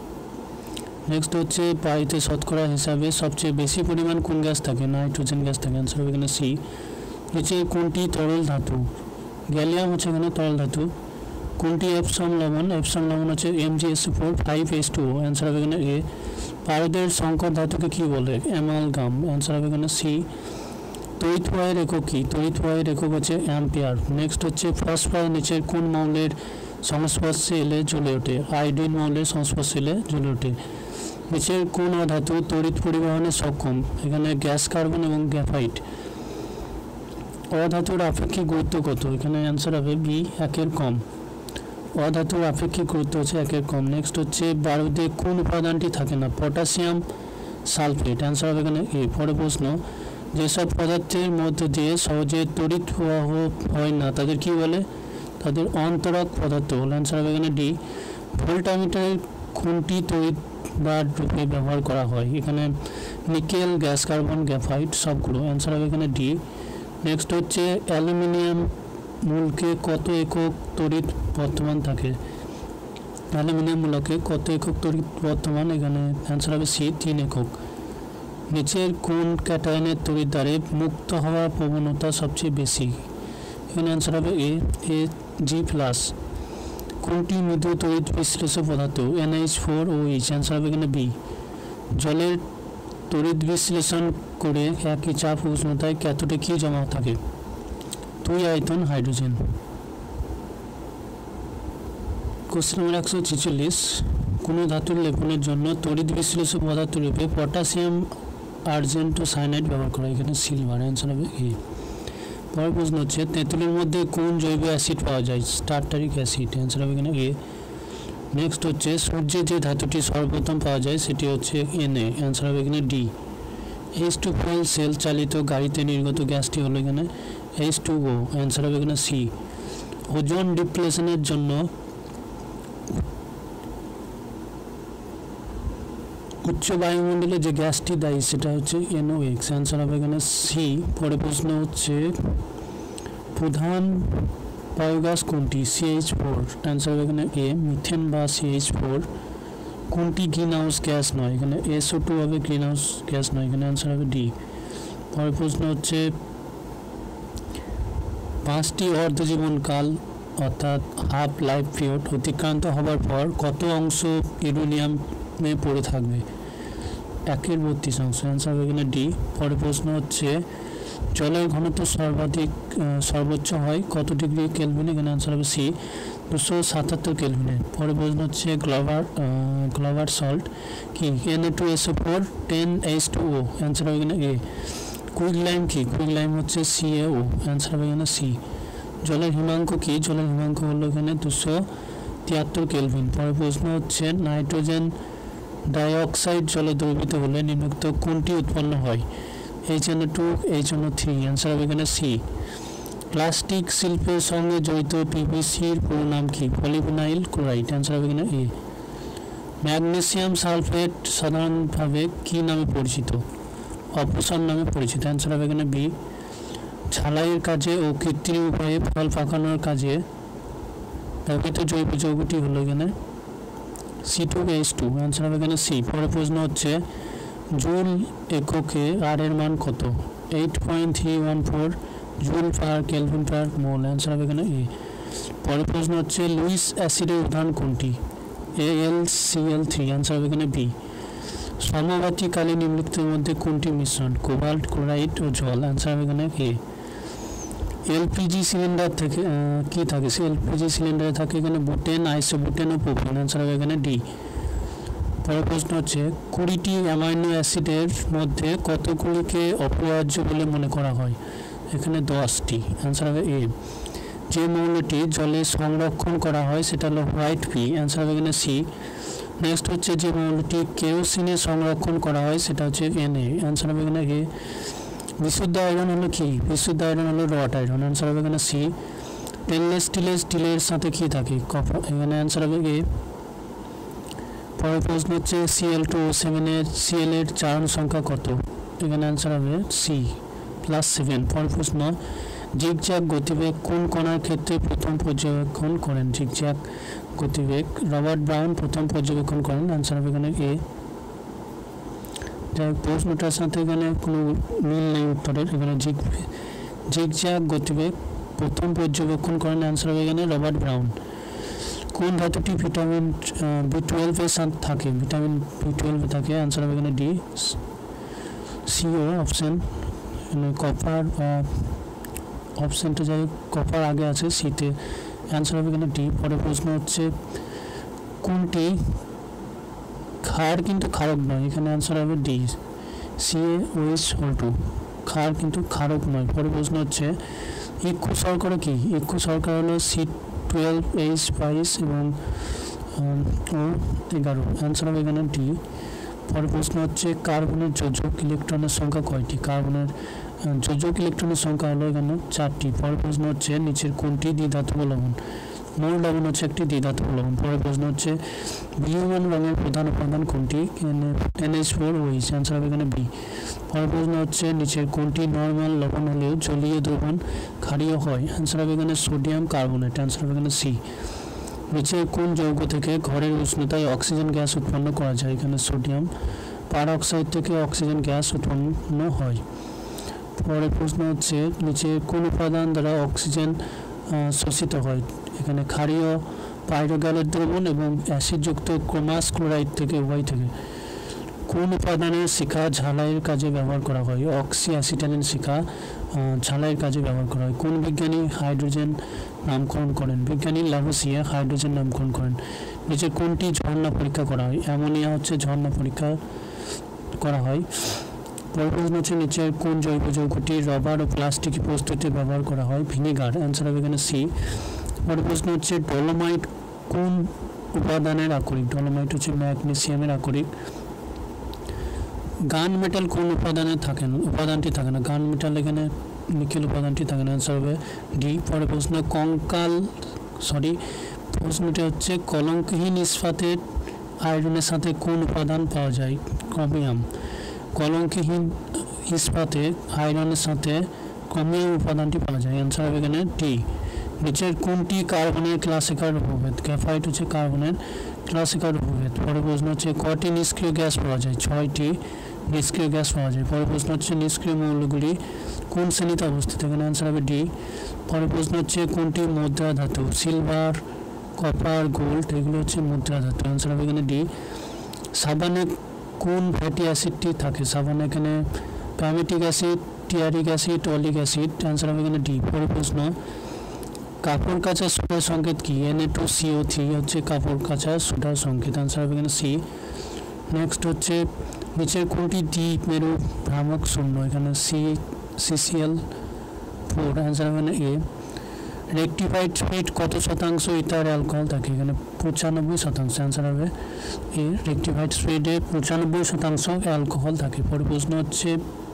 Speaker 1: নেক্সট হচ্ছে বায়ুতে শতকরা হিসাবে সবচেয়ে বেশি পরিমাণ কোন গ্যাস থাকে? নাইট্রোজেন গ্যাস থাকে, অ্যান্সার হবে এখানে সি। নিচে কোনটি তরল ধাতু? গ্যালিয়াম হচ্ছে এখানে তরল ধাতু। কোনটি এপসম লবণ? এপসম লবণ হচ্ছে MgSO4 5H2O, অ্যান্সার হবে এখানে এ। পারদের সংকর ধাতুকে কি বলে? অ্যামালগাম, অ্যান্সার হবে এখানে সি। তড়িৎ প্রবাহের একক কি? তড়িৎ প্রবাহের একক হচ্ছে অ্যাম্পিয়ার। নেক্সট হচ্ছে ফসফরাস নিচের কোন মৌলের সংস্পর্শে এলে জ্বলে ওঠে? আয়োডিন মৌলের সংস্পর্শে এলে জ্বলে ওঠে। নিচের কোন অধাতু তড়িৎ পরিবহনে সক্ষম? এখানে গ্যাস কার্বন এবং গ্রাফাইট। অধাতুর আপেক্ষিক গুরুত্ব কত? এখানে অ্যান্সার হবে বি, 1 কম। অধাতুর আপেক্ষিক গুরুত্ব হচ্ছে 1 কম। নেক্সট হচ্ছে বারুদে কোন উপাদানটি থাকে না? পটাশিয়াম সালফেট, অ্যান্সার হবে এখানে এ। পরের প্রশ্ন যেসব পদার্থের মধ্যে দিয়ে সহজে তড়িৎ প্রবাহ হয় না তাদের কি বলে? তাদের অন্তরক পদার্থ বলে, অ্যান্সার হবে এখানে ডি। ভোল্টামিটারের কোনটি তড়িৎ বার রূপে ব্যবহার করা হয়? এখানে নিকেল, গ্যাস কার্বন, গ্রাফাইট সবগুলো, অ্যান্সার হবে এখানে ডি। নেক্সট হচ্ছে অ্যালুমিনিয়াম মূলকে কত একক তড়িৎ বর্তমান থাকে? অ্যালুমিনিয়াম মূলকে কত একক তড়িৎ বর্তমান? এখানে অ্যান্সার হবে সি, 3 একক। নিচের কোন ক্যাটায়নের তড়িৎ দ্বারে মুক্ত হওয়ার প্রবণতা সবচেয়ে বেশি? এখানে অ্যান্সার হবে এ, Ag+। কোনটি মৃদু তড়িৎ বিশ্লেষ্য পদার্থ? NH4OH, অ্যান্সার হবে এখানে বি। জলের তড়িৎ বিশ্লেষণ করে একই চাপ উষ্ণতায় ক্যাথোডে কি জমা থাকে? 2 আয়তন হাইড্রোজেন। কোশ্চেন নম্বর 146 কোনো ধাতুর লেপনের জন্য তড়িৎ বিশ্লেষ্য পদার্থ রূপে পটাশিয়াম আর্জেন্টোসায়ানাইড ব্যবহার করা হয়। এখানে সিলভার, অ্যান্সার হবে এ। পরের প্রশ্ন হচ্ছে তেঁতুলের মধ্যে কোন জৈব অ্যাসিড পাওয়া যায়? টার্টারিক অ্যাসিড, অ্যান্সার হবে এখানে এ। নেক্সট হচ্ছে সূর্যে যে ধাতুটি সর্বপ্রথম পাওয়া যায় সেটি হচ্ছে Na, অ্যান্সার হবে এখানে ডি। H2 সেল চালিত গাড়িতে নির্গত গ্যাসটি হলো এখানে H2O, অ্যান্সার হবে এখানে সি। ওজোন ডিপ্লেশনের জন্য উচ্চ বায়ুমণ্ডলে যে গ্যাসটি দায়ী সেটা হচ্ছে NOx, অ্যান্সার হবে এখানে সি। পরে প্রশ্ন হচ্ছে প্রধান বায়োগ্যাস কোনটি? CH4, অ্যান্সার হবে এখানে এ। মিথেন বা CH4 কোনটি গ্রিন হাউস গ্যাস নয়? এখানে SO2 হবে গ্রিন হাউস গ্যাস নয়, এখানে অ্যান্সার হবে ডি। পরের প্রশ্ন হচ্ছে 5টি অর্ধজীবনকাল অর্থাৎ হাফ লাইফ পিরিয়ড অতিক্রান্ত হবার পর কত অংশ ইউরেনিয়ামে পড়ে থাকবে? 1/32 অংশ, অ্যান্সার হবে এখানে ডি। পরের প্রশ্ন হচ্ছে জলের ঘনত্ব সর্বোচ্চ হয় কত ডিগ্রি কেলভিনে? এখানে অ্যান্সার হবে সি, 277 কেলভিনে। পরের প্রশ্ন হচ্ছে গ্লোবার সল্ট কি? Na2SO4 10H2O, অ্যান্সার হবে এখানে এ। কুইক লাইম কি? কুইক লাইম হচ্ছে CaO, অ্যান্সার হবে এখানে সি। জলের হিমাঙ্ক কি? জলের হিমাঙ্ক হলো এখানে 273 কেলভিন। পরের প্রশ্ন হচ্ছে নাইট্রোজেন ডাইঅক্সাইড জলে দ্রবীভূত হলে নিম্নোক্ত কোনটি উৎপন্ন হয়? HNO2, HNO3, অ্যান্সার হবে এখানে সি। প্লাস্টিক শিল্পের সঙ্গে জড়িত PVCর পুরো নাম কি? পলিভিনাইল ক্লোরাইড, অ্যান্সার হবে এখানে এ। ম্যাগনেসিয়াম সালফেট সাধারণভাবে কি নামে পরিচিত? অপসারণ নামে পরিচিত, অ্যান্সার হবে এখানে বি। ঝালাইয়ের কাজে ও কৃত্রিম উপায়ে ফল পাকানোর কাজে ব্যবহৃত জৈব যৌগটি হলো এখানে C2H2, অ্যান্সার হবে এখানে সি। পরের প্রশ্ন হচ্ছে জুল এককে আর এর মান কত? 8.314 joule per kelvin per mole, answer হবে এখানে এ। পরের প্রশ্ন হচ্ছে লুইস অ্যাসিডের উদাহরণ কোনটি? AlCl3, অ্যান্সার হবে এখানে বি। সমবাতিকালীন নিম্নলিখিতের মধ্যে কোনটি মিশ্রণ? কোবাল্ট, ক্লোরাইড ও জল, অ্যান্সার হবে এখানে এ। এলপিজি সিলিন্ডার থেকে কি থাকে? এলপিজি সিলিন্ডারে থাকে এখানে বুটেন, আইসোবুটেন ও প্রোপেন, অ্যান্সার হবে এখানে ডি। পরের প্রশ্ন হচ্ছে 20টি অ্যামাইনো অ্যাসিডের মধ্যে কতগুলিকে অপরিহার্য বলে মনে করা হয়? এখানে 10টি, অ্যান্সার হবে এ। যে মৌলটি জলে সংরক্ষণ করা হয় সেটা হলো হোয়াইট পি, অ্যান্সার হবে এখানে সি। নেক্সট হচ্ছে যে মৌলটি কেরোসিনে সংরক্ষণ করা হয় সেটা হচ্ছে Na, অ্যান্সার হবে এখানে এ। বিশুদ্ধ আয়রন হলো কি? বিশুদ্ধ আয়রন হলো রড আয়রন, অ্যান্সার হবে এখানে সি। স্টেনলেস স্টিলের সাথে কি থাকে? কপার, এখানে অ্যান্সার হবে এ। পরের প্রশ্ন হচ্ছে Cl2O7 এর Cl এর চারণ সংখ্যা কত? এখানে অ্যান্সার হবে সি, +7। পরের প্রশ্ন জিগজ্যাগ গতিবেগ কোন কণার ক্ষেত্রে প্রথম পর্যবেক্ষণ করেন? জিগজ্যাগ গতিবেগ রবার্ট ব্রাউন প্রথম পর্যবেক্ষণ করেন, অ্যান্সার হবে এখানে এ। যাই প্রশ্নটার সাথে এখানে কোনো মিল নেই উত্তরের। এখানে জিগজ্যাগ গতিবেগ প্রথম পর্যবেক্ষণ করেন, অ্যান্সার হবে এখানে রবার্ট ব্রাউন। কোন ধাতুটি ভিটামিন B12 এর সাথে থাকে? ভিটামিন B12 থাকে, অ্যান্সার হবে এখানে ডি, সিও অপশন। কপার অপশনটা যাই কপার আগে আছে সিতে, অ্যান্সার হবে এখানে ডি। পরের প্রশ্ন হচ্ছে কোনটি ক্ষার কিন্তু ক্ষারক নয়? এখানে অ্যান্সার হবে ডি, CaOH2, ক্ষার কিন্তু ক্ষারক নয়। পরের প্রশ্ন হচ্ছে ইক্ষু শর্করা কি? ইক্ষু শর্করা হলো C12H22 এবং O11, অ্যান্সার হবে এখানে ডি। পরের প্রশ্ন হচ্ছে কার্বনের যোজক ইলেকট্রনের সংখ্যা কয়টি? কার্বনের যোজক ইলেকট্রনের সংখ্যা হলো এখানে 4টি। পরের প্রশ্ন হচ্ছে নিচের কোনটি দ্বিধাতব লবণ? মূল লবণ হচ্ছে একটি দ্বিধাতব লবণ। পরের প্রশ্ন হচ্ছে বিহীন রঙের প্রধান উপাদান কোনটি? NH4OH, অ্যান্সার হবে এখানে বি। পরের প্রশ্ন হচ্ছে নিচের কোনটি নর্মাল লবণ হলেও জলীয় দ্রবণ ক্ষারীয় হয়? অ্যান্সার হবে এখানে সোডিয়াম কার্বনেট, অ্যান্সার হবে এখানে সি। নিচের কোন যৌগ থেকে ঘরের উষ্ণতায় অক্সিজেন গ্যাস উৎপন্ন করা যায়? এখানে সোডিয়াম পার অক্সাইড থেকে অক্সিজেন গ্যাস উৎপন্ন হয়। পরের প্রশ্ন হচ্ছে নিচে কোন উপাদান দ্বারা অক্সিজেন শোষিত হয়? এখানে ক্ষারীয় পাইরোগ্যালেট দ্রবণ এবং অ্যাসিডযুক্ত ক্রোমাস ক্লোরাইড থেকে, উভয় থেকে। কোন উপাদানের শিখা ঝালাইয়ের কাজে ব্যবহার করা হয়? অক্সি অ্যাসিটালিন শিখা ঝালাইয়ের কাজে ব্যবহার করা হয়। কোন বিজ্ঞানী হাইড্রোজেন নামকরণ করেন? বিজ্ঞানী লাভোসিয়ে হাইড্রোজেন নামকরণ করেন।
Speaker 2: নিচে কোনটি ঝর্ণা পরীক্ষা করা হয়? অ্যামোনিয়া হচ্ছে ঝর্ণা পরীক্ষা করা হয়। পরের প্রশ্ন হচ্ছে নিচের কোন জৈব যৌগটি রবার ও প্লাস্টিক প্রস্তুতিতে ব্যবহার করা হয়? ভিনেগার। অ্যান্সার হবে এখানে সি। পরের প্রশ্ন হচ্ছে ডলোমাইট কোন উপাদানের আকরিক? ডলোমাইট হচ্ছে ম্যাগনেসিয়ামের আকরিক। গান মেটাল কোন উপাদানটি থাকে না? গান মেটাল এখানে নিকেল উপাদানটি থাকে না। অ্যান্সার হবে ডি। পরের প্রশ্ন প্রশ্নটি হচ্ছে কলঙ্কহীন ইস্পাতের আয়রনের সাথে কোন উপাদান পাওয়া যায়? ক্রোমিয়াম। কলঙ্কহীন ইস্পাতে আয়রনের সাথে ক্রোমিয়াম উপাদানটি পাওয়া যায়। অ্যান্সার হবে এখানে ডি। নিচের কোনটি কার্বনের ক্লাসিক্যাল উপভেদ? গ্রাফাইট হচ্ছে কার্বনের ক্লাসিক্যাল উপভেদ। পরের প্রশ্ন হচ্ছে কটি নিষ্ক্রিয় গ্যাস পাওয়া যায়? 6টি নিষ্ক্রিয় গ্যাস পাওয়া যায়। পরের প্রশ্ন হচ্ছে নিষ্ক্রিয় মৌলগুলি কোন শ্রেণীতে অবস্থিত? এখানে অ্যান্সার হবে ডি। পরের প্রশ্ন হচ্ছে কোনটি মুদ্রা ধাতু? সিলভার, কপার, গোল্ড এগুলো হচ্ছে মুদ্রা ধাতু। অ্যান্সার হবে এখানে ডি। সাবানে কোন ফ্যাটি অ্যাসিডটি থাকে? সাবানে এখানে palmitic acid, stearic acid, oleic acid. Answer হবে এখানে ডি। পরের প্রশ্ন কাপড় কাচা সোডার সংকেত কি? Na2CO3 হচ্ছে কাপড় কাচা সোডার সংকেত। অ্যান্সার হবে এখানে সি। নেক্সট হচ্ছে নিচের কোনটি দ্বীপ মেরু ভ্রামক শূন্য? এখানে CCl4। অ্যান্সার হবে এখানে এ। রেকটিফাইড স্পিড কত শতাংশ ইথার অ্যালকোহল থাকে? এখানে 95%। অ্যান্সার হবে এ। রেকটিফাইড স্পিডে 95% অ্যালকোহল থাকে। পরের প্রশ্ন হচ্ছে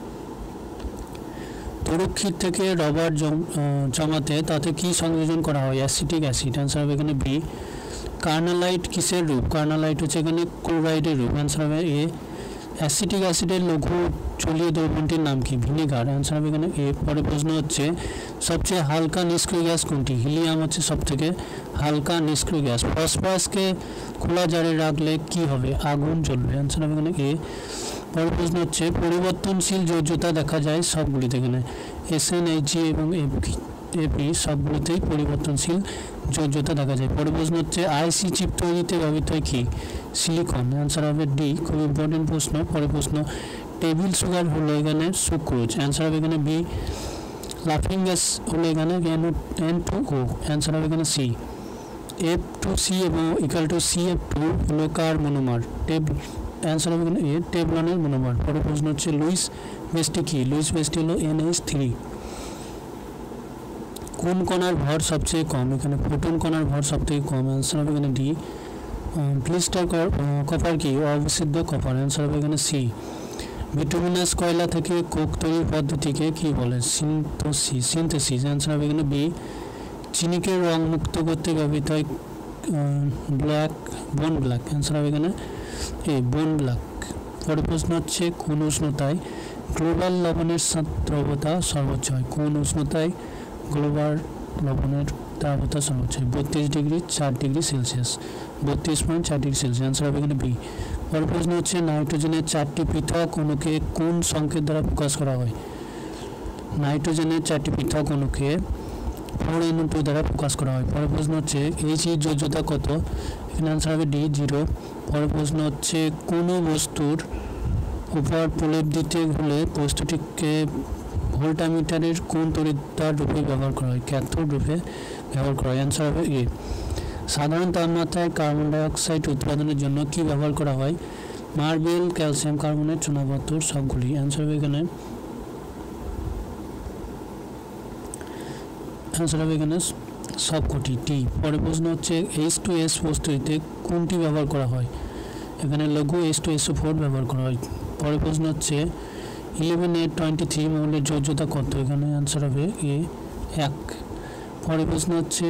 Speaker 2: তরুক্ষীর থেকে রবার জমাতে তাতে কি সংযোজন করা হয়? Acetic acid. অ্যান্সার হবে এখানে বি। কার্নালাইট কিসের রূপ? কার্নালাইট হচ্ছে এখানে ক্লোরাইডের রূপ। অ্যান্সার হবে এ। অ্যাসিটিক অ্যাসিডের লঘু জলীয় দ্রবণটির নাম কি? ভিনেগার। অ্যান্সার হবে এখানে এ। পরের প্রশ্ন হচ্ছে সবচেয়ে হালকা নিষ্ক্রিয় গ্যাস কোনটি? হিলিয়াম হচ্ছে সবথেকে হালকা নিষ্ক্রিয় গ্যাস। ফসফরাসকে খোলা জারে রাখলে কি হবে? আগুন জ্বলবে। অ্যান্সার হবে এখানে এ। পরের প্রশ্ন হচ্ছে পরিবর্তনশীল যোজ্যতা দেখা যায় সবগুলিতে? এখানে SN, HG এবং AP সবগুলিতেই পরিবর্তনশীল যোজ্যতা দেখা যায়। পরের প্রশ্ন হচ্ছে আইসি চিপ তৈরিতে ব্যবহৃত হয় কি? সিলিকন। অ্যান্সার হবে ডি। খুব ইম্পর্টেন্ট প্রশ্ন। পরের প্রশ্ন টেবিল সুগার হলো এখানে সুক্রোজ। অ্যান্সার হবে এখানে বি। লাফিং গ্যাস হলো এখানে N2O। অ্যান্সার হবে এখানে সি। F2C এবং CF2 হলো কার মনোমার? অ্যান্সার হবে এখানে এ। টেবলনের মনোমার। পরের প্রশ্ন হচ্ছে লুইস বেস্টি কি? লুইস বেস্টি হলো NH3। কোন কণার ভর সবচেয়ে কম? এখানে প্রোটন কণার ভর সবথেকে কম। অ্যান্সার হবে এখানে ডি। প্লিস্টার কপার কি? অবিশুদ্ধ কপার। অ্যান্সার হবে এখানে সি। বিটুমিনাস কয়লা থেকে কোক তৈরির পদ্ধতিকে কি বলে? সিনথেসিস। অ্যান্সার হবে এখানে বি। চিনিকে রং মুক্ত করতে ব্যবহৃত হয় বোন ব্ল্যাক। অ্যান্সার হবে এখানে এ। বোন ব্ল্যাক। পরের প্রশ্ন হচ্ছে কোন উষ্ণতায় গ্লোবাল লবণের দ্রবতা সর্বোচ্চ হয়? কোন উষ্ণতায় গ্লোবাল লবণের দ্রবতা সর্বোচ্চ হয়? 32°4°C। 32.4°C। অ্যান্সার হবে এখানে বি। পরের প্রশ্ন হচ্ছে নাইট্রোজেনের 4টি পৃথক অণুকে কোন সংকেত দ্বারা প্রকাশ করা হয়? নাইট্রোজেনের 4টি পৃথক অণুকে 4NO2 দ্বারা প্রকাশ করা হয়। পরের প্রশ্ন হচ্ছে H যোজ্যতা কত? এখানে অ্যান্সার হবে ডি 0। পরের প্রশ্ন হচ্ছে কোনো বস্তুর উপর প্রলেপ দিতে হলে বস্তুটিকে ভোল্টামিটারের কোন তড়িৎদ্বার রূপে ব্যবহার করা হয়? ক্যাথোড রূপে ব্যবহার করা হয়। অ্যান্সার হবে এ। সাধারণ তাপমাত্রায় কার্বন ডাইঅক্সাইড উৎপাদনের জন্য কি ব্যবহার করা হয়? মার্বেল, ক্যালসিয়াম কার্বনেট, চুনাপাথর সবগুলি। অ্যান্সার হবে এখানে সবকটি টি। পরের প্রশ্ন হচ্ছে H2S প্রস্তুতিতে কোনটি ব্যবহার করা হয়? এখানে লঘু H2SO4 ব্যবহার করা হয়। পরের প্রশ্ন হচ্ছে 11A23 মৌলের যোজ্যতা কত? এখানে অ্যান্সার হবে এ 1। পরের প্রশ্ন হচ্ছে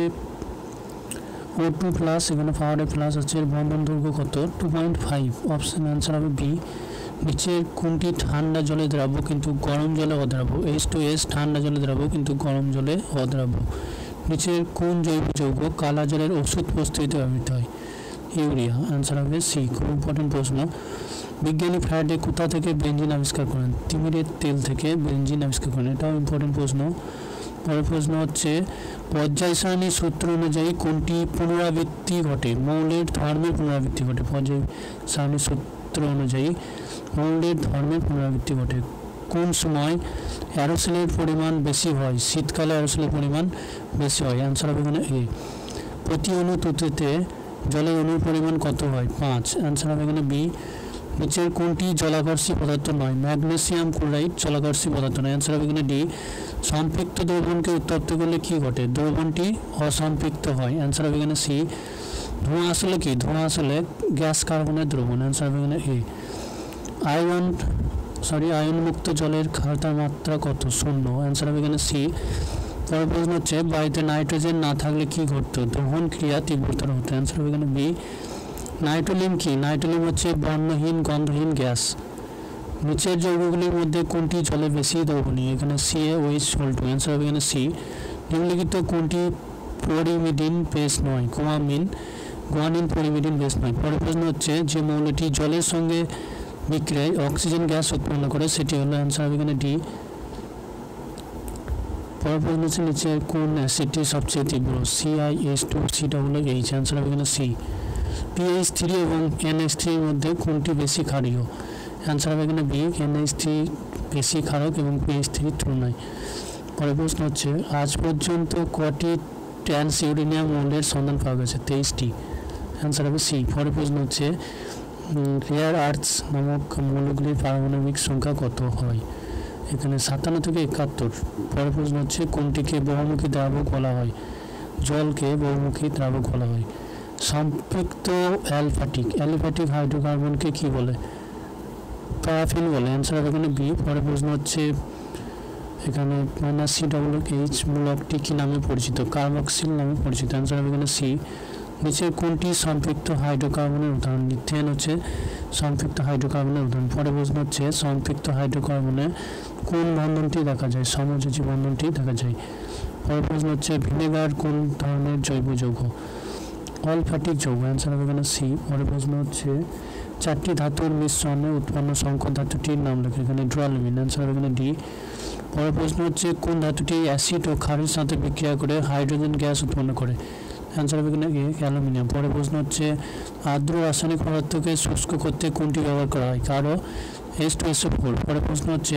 Speaker 2: O2+, এখানে পাওয়ারে প্লাস আছে, বন্ধন দৈর্ঘ্য কত? 2.5। অপশন অ্যান্সার হবে বি। নিচের কোনটি ঠান্ডা জলে দ্রাব্য কিন্তু গরম জলে অদ্রাব্য? H2S ঠান্ডা জলে দ্রাব্য কিন্তু গরম জলে অদ্রাব্য। নিচের কোন জৈব যৌগ কালা জলের ওষুধ প্রস্তুতিতে ব্যবহৃত হয়? ইউরিয়া। অ্যান্সার হবে সি। খুব ইম্পর্টেন্ট প্রশ্ন। বিজ্ঞানী ফ্যারাডে কোথা থেকে বেঞ্জিন আবিষ্কার করেন? তিমিরের তেল থেকে বেঞ্জিন আবিষ্কার করেন। এটাও ইম্পর্টেন্ট প্রশ্ন। পরের প্রশ্ন হচ্ছে পর্যায় সারণীর সূত্র অনুযায়ী কোনটি পুনরাবৃত্তি ঘটে? মৌলের ধর্মের পুনরাবৃত্তি ঘটে। পর্যায় সারণীর সূত্র অনুযায়ী মৌলের ধর্মের পুনরাবৃত্তি ঘটে। কোন সময় অ্যারোসোলের পরিমাণ বেশি হয়? শীতকালে অ্যারোসোলের পরিমাণ বেশি হয়। অ্যান্সার হবে এখানে এ। প্রতি অণু তুতিতে জলের অণুর পরিমাণ কত হয় 5 অ্যান্সার হবে এখানে বি নিচের কোনটি জলাকর্ষী পদার্থ নয় ম্যাগনেসিয়াম ক্লোরাইড জলাকর্ষী পদার্থ নয় অ্যান্সার হবে এখানে ডি সম্পৃক্ত দ্রবণকে উত্তপ্ত করলে কি ঘটে দ্রবণটি অসম্পৃক্ত হয় অ্যান্সার হবে এখানে সি ধোঁয়া আসলে কি ধোঁয়া আসলে গ্যাস কার্বনের দ্রবণ অ্যান্সার হবে এখানে এ আয়ন মুক্ত জলের ক্ষারতার মাত্রা কত 0 অ্যান্সার হবে এখানে সি পরের প্রশ্ন হচ্ছে বায়ুতে নাইট্রোজেন না থাকলে কি ঘটতো দহন ক্রিয়া তীব্রতর হতো অ্যান্সার হবে এখানে বি নাইট্রোলিন কি নাইট্রোলিন হচ্ছে বর্ণহীন গন্ধহীন গ্যাস নিচের যৌগগুলির মধ্যে কোনটি জলে বেশি দ্রবণীয় এখানে CaOH সল্ট অ্যান্সার হবে এখানে সি নিম্নলিখিত কোনটি পরিমিডিন বেস নয় গুয়ানিন পরিমিডিন বেস নয় পরের প্রশ্ন হচ্ছে যে মৌলটি জলের সঙ্গে বিক্রিয়ায় অক্সিজেন গ্যাস উৎপন্ন করে সেটি হলো অ্যান্সার হবে এখানে ডি পরের প্রশ্ন হচ্ছে নিচে কোন অ্যাসিডটি সবচেয়ে তীব্র CiH2COOH অ্যান্সার হবে এখানে সি pH3 এবং NH3 এর মধ্যে কোনটি বেশি ক্ষারীয় অ্যান্সার হবে এখানে বি NH3 বেশি ক্ষারক এবং pH3 তুলনায় পরের প্রশ্ন হচ্ছে আজ পর্যন্ত কটি ট্রান্স ইউরেনিয়াম মৌলের সন্ধান পাওয়া গেছে 23টি অ্যান্সার হবে সি পরের প্রশ্ন হচ্ছে রেয়ার আর্থস নামক মৌলগুলির পারমাণবিক সংখ্যা কত হয় এখানে 57 থেকে 71 পরের প্রশ্ন হচ্ছে কোনটিকে বহুমুখী দ্রাবক বলা হয় জলকে বহুমুখী দ্রাবক বলা হয় সম্পৃক্ত অ্যালিফ্যাটিক হাইড্রোকার্বনকে কি বলে প্যারাফিন বলে অ্যান্সার হবে এখানে বি পরের প্রশ্ন হচ্ছে এখানে -COOH মূলকটি কি নামে পরিচিত কার্বক্সিল নামে পরিচিত অ্যান্সার হবে এখানে সি নিচের কোনটি সম্পৃক্ত হাইড্রোকার্বনের উদাহরণ মিথেন হচ্ছে সম্পৃক্ত হাইড্রোকার্বনের উদাহরণ পরের প্রশ্ন হচ্ছে সম্পৃক্ত হাইড্রোকার্বনে কোন বন্ধনটি দেখা যায় সমযোজী বন্ধনটি দেখা যায় পরের প্রশ্ন হচ্ছে ভিনেগার কোন ধরনের জৈব যৌগ অ্যালফ্যাটিক যৌগ অ্যান্সার হবে এখানে সি পরের প্রশ্ন হচ্ছে চারটি ধাতুর মিশ্রণে উৎপন্ন সংকর ধাতুটির নাম লেখা এখানে ড্রোয়ালমিন অ্যান্সার হবে এখানে ডি পরের প্রশ্ন হচ্ছে কোন ধাতুটি অ্যাসিড ও ক্ষারের সাথে বিক্রিয়া করে হাইড্রোজেন গ্যাস উৎপন্ন করে অ্যান্সার হবে এখানে এ অ্যালুমিনিয়াম পরের প্রশ্ন হচ্ছে আর্দ্র রাসায়নিক পদার্থকে শুষ্ক করতে কোনটি ব্যবহার করা হয় কারো H2SO4 পরের প্রশ্ন হচ্ছে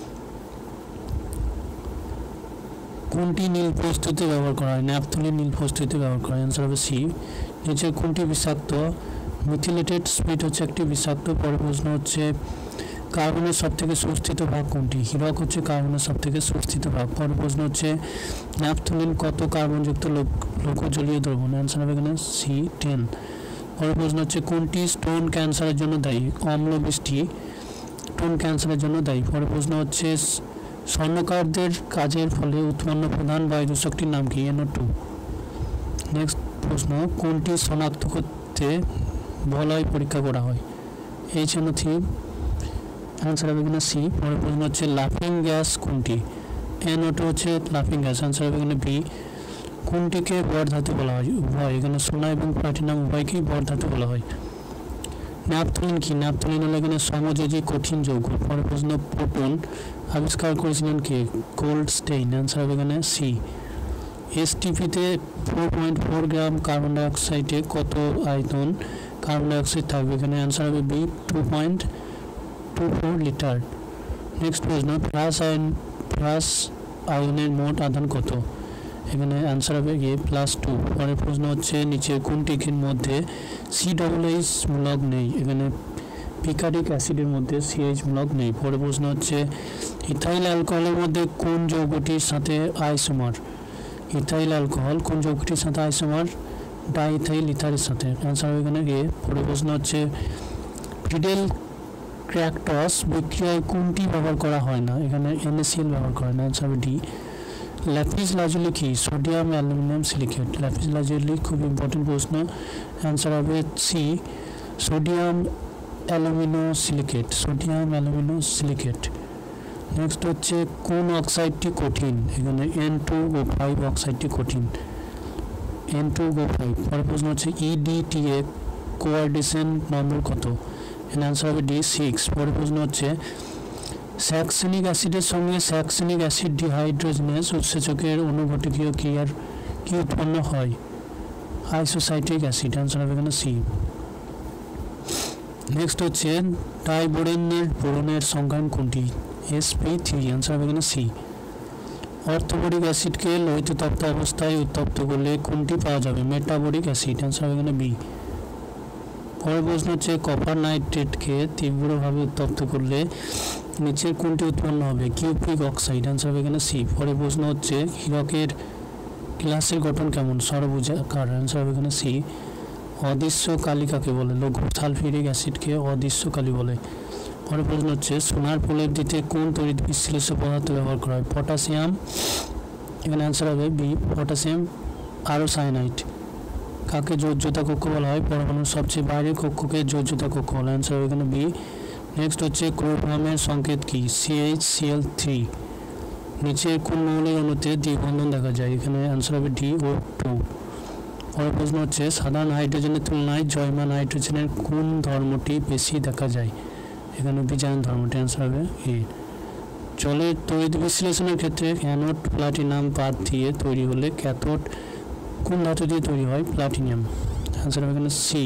Speaker 2: কোনটি নীল প্রস্তুতিতে ব্যবহার করা হয় ন্যাপথলিন নীল প্রস্তুতিতে ব্যবহার করা হয় অ্যান্সার হবে সি নিচে কোনটি বিষাক্ত মিথিলেটেড স্পিরিট হচ্ছে একটি বিষাক্ত পরের প্রশ্ন হচ্ছে কার্বনের সবথেকে সুস্থিত ভাগ কোনটি হীরক হচ্ছে কার্বনের সবথেকে সুস্থিত ভাগ পরের প্রশ্ন হচ্ছে ন্যাপথলিন কত কার্বনযুক্ত লোকজলীয় দ্রবণ অ্যান্সার হবে এখানে সি 10 পরের প্রশ্ন হচ্ছে কোনটি স্টোন ক্যান্সারের জন্য দায়ী অম্ল বৃষ্টি স্টোন ক্যান্সারের জন্য দায়ী পরের প্রশ্ন হচ্ছে স্বর্ণকারদের কাজের ফলে উৎপন্ন প্রধান বায়ু দূষকটির নাম কি NO2 নেক্সট প্রশ্ন কোনটি শনাক্ত করতে বলয় পরীক্ষা করা হয় HNO3 অ্যান্সার হবে এখানে সি পরের প্রশ্ন হচ্ছে লাফিং গ্যাস কোনটি NO2 হচ্ছে লাফিং গ্যাস অ্যান্সার হবে এখানে বি কোনটিকে বর ধাতু বলা হয় উভয় এখানে সোনা এবং প্লাটিনাম উভয়কেই বর ধাতু বলা হয় ন্যাপথলিন কি ন্যাপথলিন হলো এখানে সমযোজী কঠিন যৌগ পরের প্রশ্ন প্রোটন আবিষ্কার করেছিলেন কে গোল্ডস্টেইন অ্যান্সার হবে এখানে সি STP-তে 4.4 গ্রাম কার্বন ডাইঅক্সাইডে কত আয়তন কার্বন ডাইঅক্সাইড থাকবে এখানে অ্যান্সার হবে বি 2.24 লিটার নেক্সট প্রশ্ন প্লাস আয়নের মোট আধান কত এখানে অ্যান্সার হবে এ +2 পরের প্রশ্ন হচ্ছে নিচে কোনটির মধ্যে COOH মূলক নেই এখানে পিকারিক অ্যাসিডের মধ্যে CH মূলক নেই পরের প্রশ্ন হচ্ছে ইথাইল অ্যালকোহলের মধ্যে কোন যৌগটির সাথে আইসোমার ইথাইল অ্যালকোহল কোন যৌগটির সাথে আইসোমার ডাইইথাইল ইথারের সাথে অ্যান্সার হবে এখানে এ পরের প্রশ্ন হচ্ছে ফিডেল ক্র্যাকটস বিক্রিয়ায় কোনটি ব্যবহার করা হয় না এখানে NaCl ব্যবহার করে না অ্যান্সার হবে ডি ল্যাপিস লাজুলি কি sodium aluminium silicate lapis lazuli খুব ইম্পর্টেন্ট প্রশ্ন অ্যান্সার হবে C sodium alumino silicate next হচ্ছে কোন অক্সাইডটি কঠিন এখানে N2O5 অক্সাইডটি কঠিন N2O5 পরের প্রশ্ন হচ্ছে EDTA কোয়ার্ডিসেন নম্বর কত এর অ্যান্সার হবে ডি 6 পরের প্রশ্ন হচ্ছে স্যাক্সিনিক অ্যাসিডের সঙ্গে স্যাক্সিনিক অ্যাসিড ডিহাইড্রোজেনেস উৎসেচকের অনুঘটকীয় ক্রিয়ার কি উৎপন্ন হয় আইসোসাইট্রিক অ্যাসিড অ্যান্সার হবে এখানে সি নেক্সট হচ্ছে ডাইবোরেনের বোরনের সংখ্যায়ন কোনটি sp3 অ্যান্সার হবে এখানে সি অর্থোবোরিক অ্যাসিডকে লোহিত তপ্ত অবস্থায় উত্তপ্ত করলে কোনটি পাওয়া যাবে? মেটাবোরিক অ্যাসিড। অ্যান্সার হবে এখানে বি। পরের প্রশ্ন হচ্ছে কপার নাইট্রেটকে তীব্রভাবে উত্তপ্ত করলে নিচের কোনটি উৎপন্ন হবে? Cupric oxide. অ্যান্সার হবে এখানে সি। পরের প্রশ্ন হচ্ছে হীরকের গ্লাসের গঠন কেমন? ষড়ভুজাকার। অ্যান্সার হবে এখানে সি। অদৃশ্য কালি কাকে বলে? লঘু সালফিউরিক অ্যাসিডকে অদৃশ্য কালি বলে। পরের প্রশ্ন হচ্ছে সোনার প্রলেপ দিতে কোন তড়িৎ বিশ্লেষ্য পদার্থ ব্যবহার করা হয়? পটাশিয়াম। এখানে অ্যান্সার হবে বি, পটাশিয়াম আরোসায়ানাইড। কাকে যোজ্যতা কক্ষ বলা হয়? পরমাণুর সবচেয়ে বাইরের কক্ষকে যোজ্যতা কক্ষ বলা হয়। অ্যান্সার হবে এখানে বি। নেক্সট হচ্ছে ক্লোরোফর্মের সংকেত কি? CH-Cl3। নিচে কোন মৌলের অণুতে দ্বিবন্ধন দেখা যায়? এখানে অ্যান্সার হবে ডি, O2। পরের প্রশ্ন হচ্ছে সাধারণ হাইড্রোজেনের তুলনায় জয়মান হাইড্রোজেনের কোন ধর্মটি বেশি দেখা যায়? এখানে বিজারণ ধর্মটি। অ্যান্সার হবে এ। জলের তড়িৎ বিশ্লেষণের ক্ষেত্রে অ্যানোড প্লাটিনাম পাত দিয়ে তৈরি হলে ক্যাথোড কোন ধাতু দিয়ে তৈরি হয়? প্লাটিনাম। অ্যান্সার হবে এখানে সি।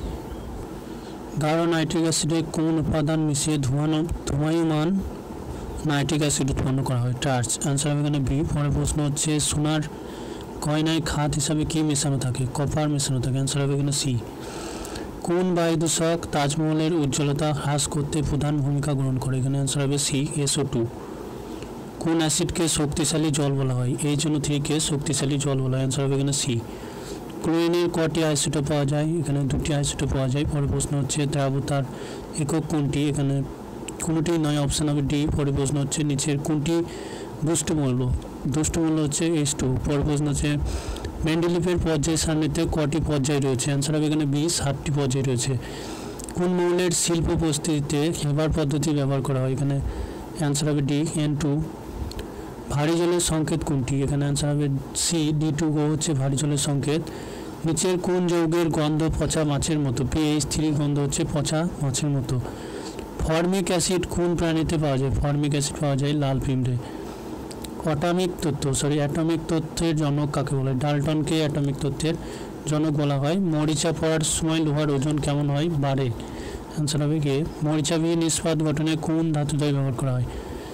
Speaker 2: গাঢ় নাইট্রিক অ্যাসিডে কোন উপাদান মিশিয়ে ধূমায়মান নাইট্রিক অ্যাসিড উৎপন্ন করা হয়? টার্চ। অ্যান্সার হবে এখানে বি। পরের প্রশ্ন হচ্ছে সোনার গয়নায় খাত হিসাবে কি মেশানো থাকে? কপার মেশানো থাকে। অ্যান্সার হবে এখানে সি। কোন বায়ু দূষক তাজমহলের উজ্জ্বলতা হ্রাস করতে প্রধান ভূমিকা গ্রহণ করে? এখানে অ্যান্সার হবে সি, SO2। কোন অ্যাসিডকে শক্তিশালী জল বলা হয়? HNO3-কে শক্তিশালী জল বলা হয়। অ্যান্সার হবে এখানে সি। ক্লোরিনের কটি আইসোটোপ পাওয়া যায়? এখানে দুটি আইসোটোপ পাওয়া যায়। পরের প্রশ্ন হচ্ছে দ্রাবতার একক কোনটি? এখানে কোনটি নয়, অপশান হবে ডি। পরের প্রশ্ন হচ্ছে নিচের কোনটি দুষ্ট মৌল? দুষ্ট মৌল হচ্ছে H2। পরের প্রশ্ন হচ্ছে মেন্ডেলিফের পর্যায় সারণীতে কটি পর্যায় রয়েছে? অ্যান্সার হবে এখানে বি, 7টি পর্যায় রয়েছে। কোন মৌলের শিল্প প্রস্তুতিতে হেবার পদ্ধতি ব্যবহার করা হয়? এখানে অ্যান্সার হবে ডি, N2। ভারী জলের সংকেত কোনটি? এখানে অ্যান্সার হবে সি, D2O হচ্ছে ভারী জলের সংকেত। নিচের কোন যৌগের গন্ধ পচা মাছের মতো? pH3 গন্ধ হচ্ছে পচা মাছের মতো। ফর্মিক অ্যাসিড কোন প্রাণীতে পাওয়া যায়? ফর্মিক অ্যাসিড পাওয়া যায় লাল পিঁপড়ে। অ্যাটমিক তথ্যের জনক কাকে বলে? ডাল্টনকে অ্যাটমিক তথ্যের জনক বলা হয়। মরিচা পড়ার সময় লোহার ওজন কেমন হয়? বাড়ে। অ্যান্সার হবে কি। মরিচাবিহীন ইস্পাত গঠনে কোন ধাতুদ্বয় ব্যবহার করা হয়?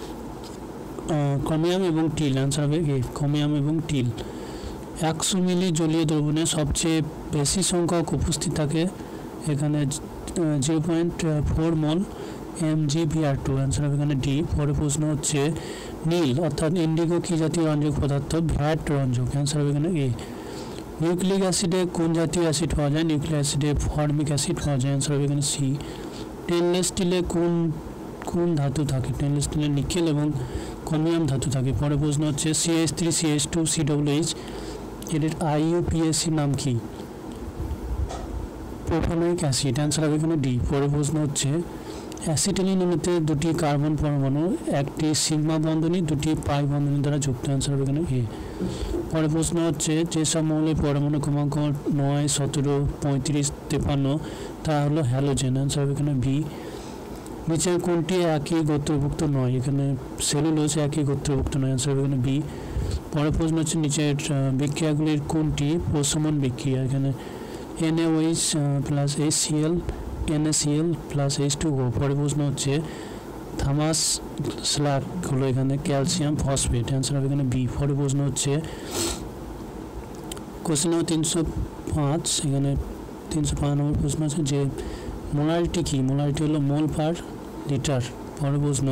Speaker 2: ক্রোমিয়াম এবং টিল। অ্যান্সার হবে কি, ক্রোমিয়াম এবং টিল। 100 মিলি জলীয় দ্রবণে সবচেয়ে বেশি সংখ্যক উপস্থিত থাকে এখানে 0.4 মল MgBr2। অ্যান্সার হবে এখানে ডি। পরের প্রশ্ন হচ্ছে নীল অর্থাৎ ইন্ডিগো কি জাতীয় রঞ্জক পদার্থ? ভ্যাট রঞ্জক। অ্যান্সার হবে এখানে এ। নিউক্লিক অ্যাসিডে কোন জাতীয় অ্যাসিড পাওয়া যায়? নিউক্লিক অ্যাসিডে ফর্মিক অ্যাসিড পাওয়া যায়। অ্যান্সার হবে এখানে সি। স্টেনলেস স্টিলে কোন ধাতু থাকে? স্টেনলেস স্টিলে নিকেল এবং ক্রোমিয়াম ধাতু থাকে। পরের প্রশ্ন হচ্ছে CH3 CH2 COOH এর IUPAC নাম কি? Propanoic acid. অ্যান্সার হবে এখানে ডি। পরের প্রশ্ন হচ্ছে অ্যাসিটিলিন অণুতে দুটি কার্বন পরমাণু, একটি সিগমা বন্ধনী, দুটি পাই বন্ধনী দ্বারা যুক্ত। অ্যান্সার হবে এখানে এ। পরের প্রশ্ন হচ্ছে যেসব মৌলের পরমাণু ক্রমাঙ্ক 9, 17, 35, 53 তা হলো হ্যালোজেন। অ্যান্সার হবে এখানে বি। নিচের কোনটি একই গোত্রভুক্ত নয়? এখানে সেলুলোজ একই গোত্রভুক্ত নয়। অ্যান্সার হবে এখানে বি। পরের প্রশ্ন হচ্ছে নিচের বিক্রিয়াগুলির কোনটি প্রশমন বিক্রিয়া? এখানে NaOH plus HCl NaCl plus H2O। পরের প্রশ্ন হচ্ছে থামাস স্ল্যাগ হলো এখানে ক্যালসিয়াম ফসফেট। অ্যান্সার হবে এখানে বি। পরের প্রশ্ন হচ্ছে কোশ্চেন নম্বর 305। এখানে 305 নম্বর প্রশ্ন আছে যে মোলারিটি কি? মোলারিটি হলো মোল পার লিটার। পরের প্রশ্ন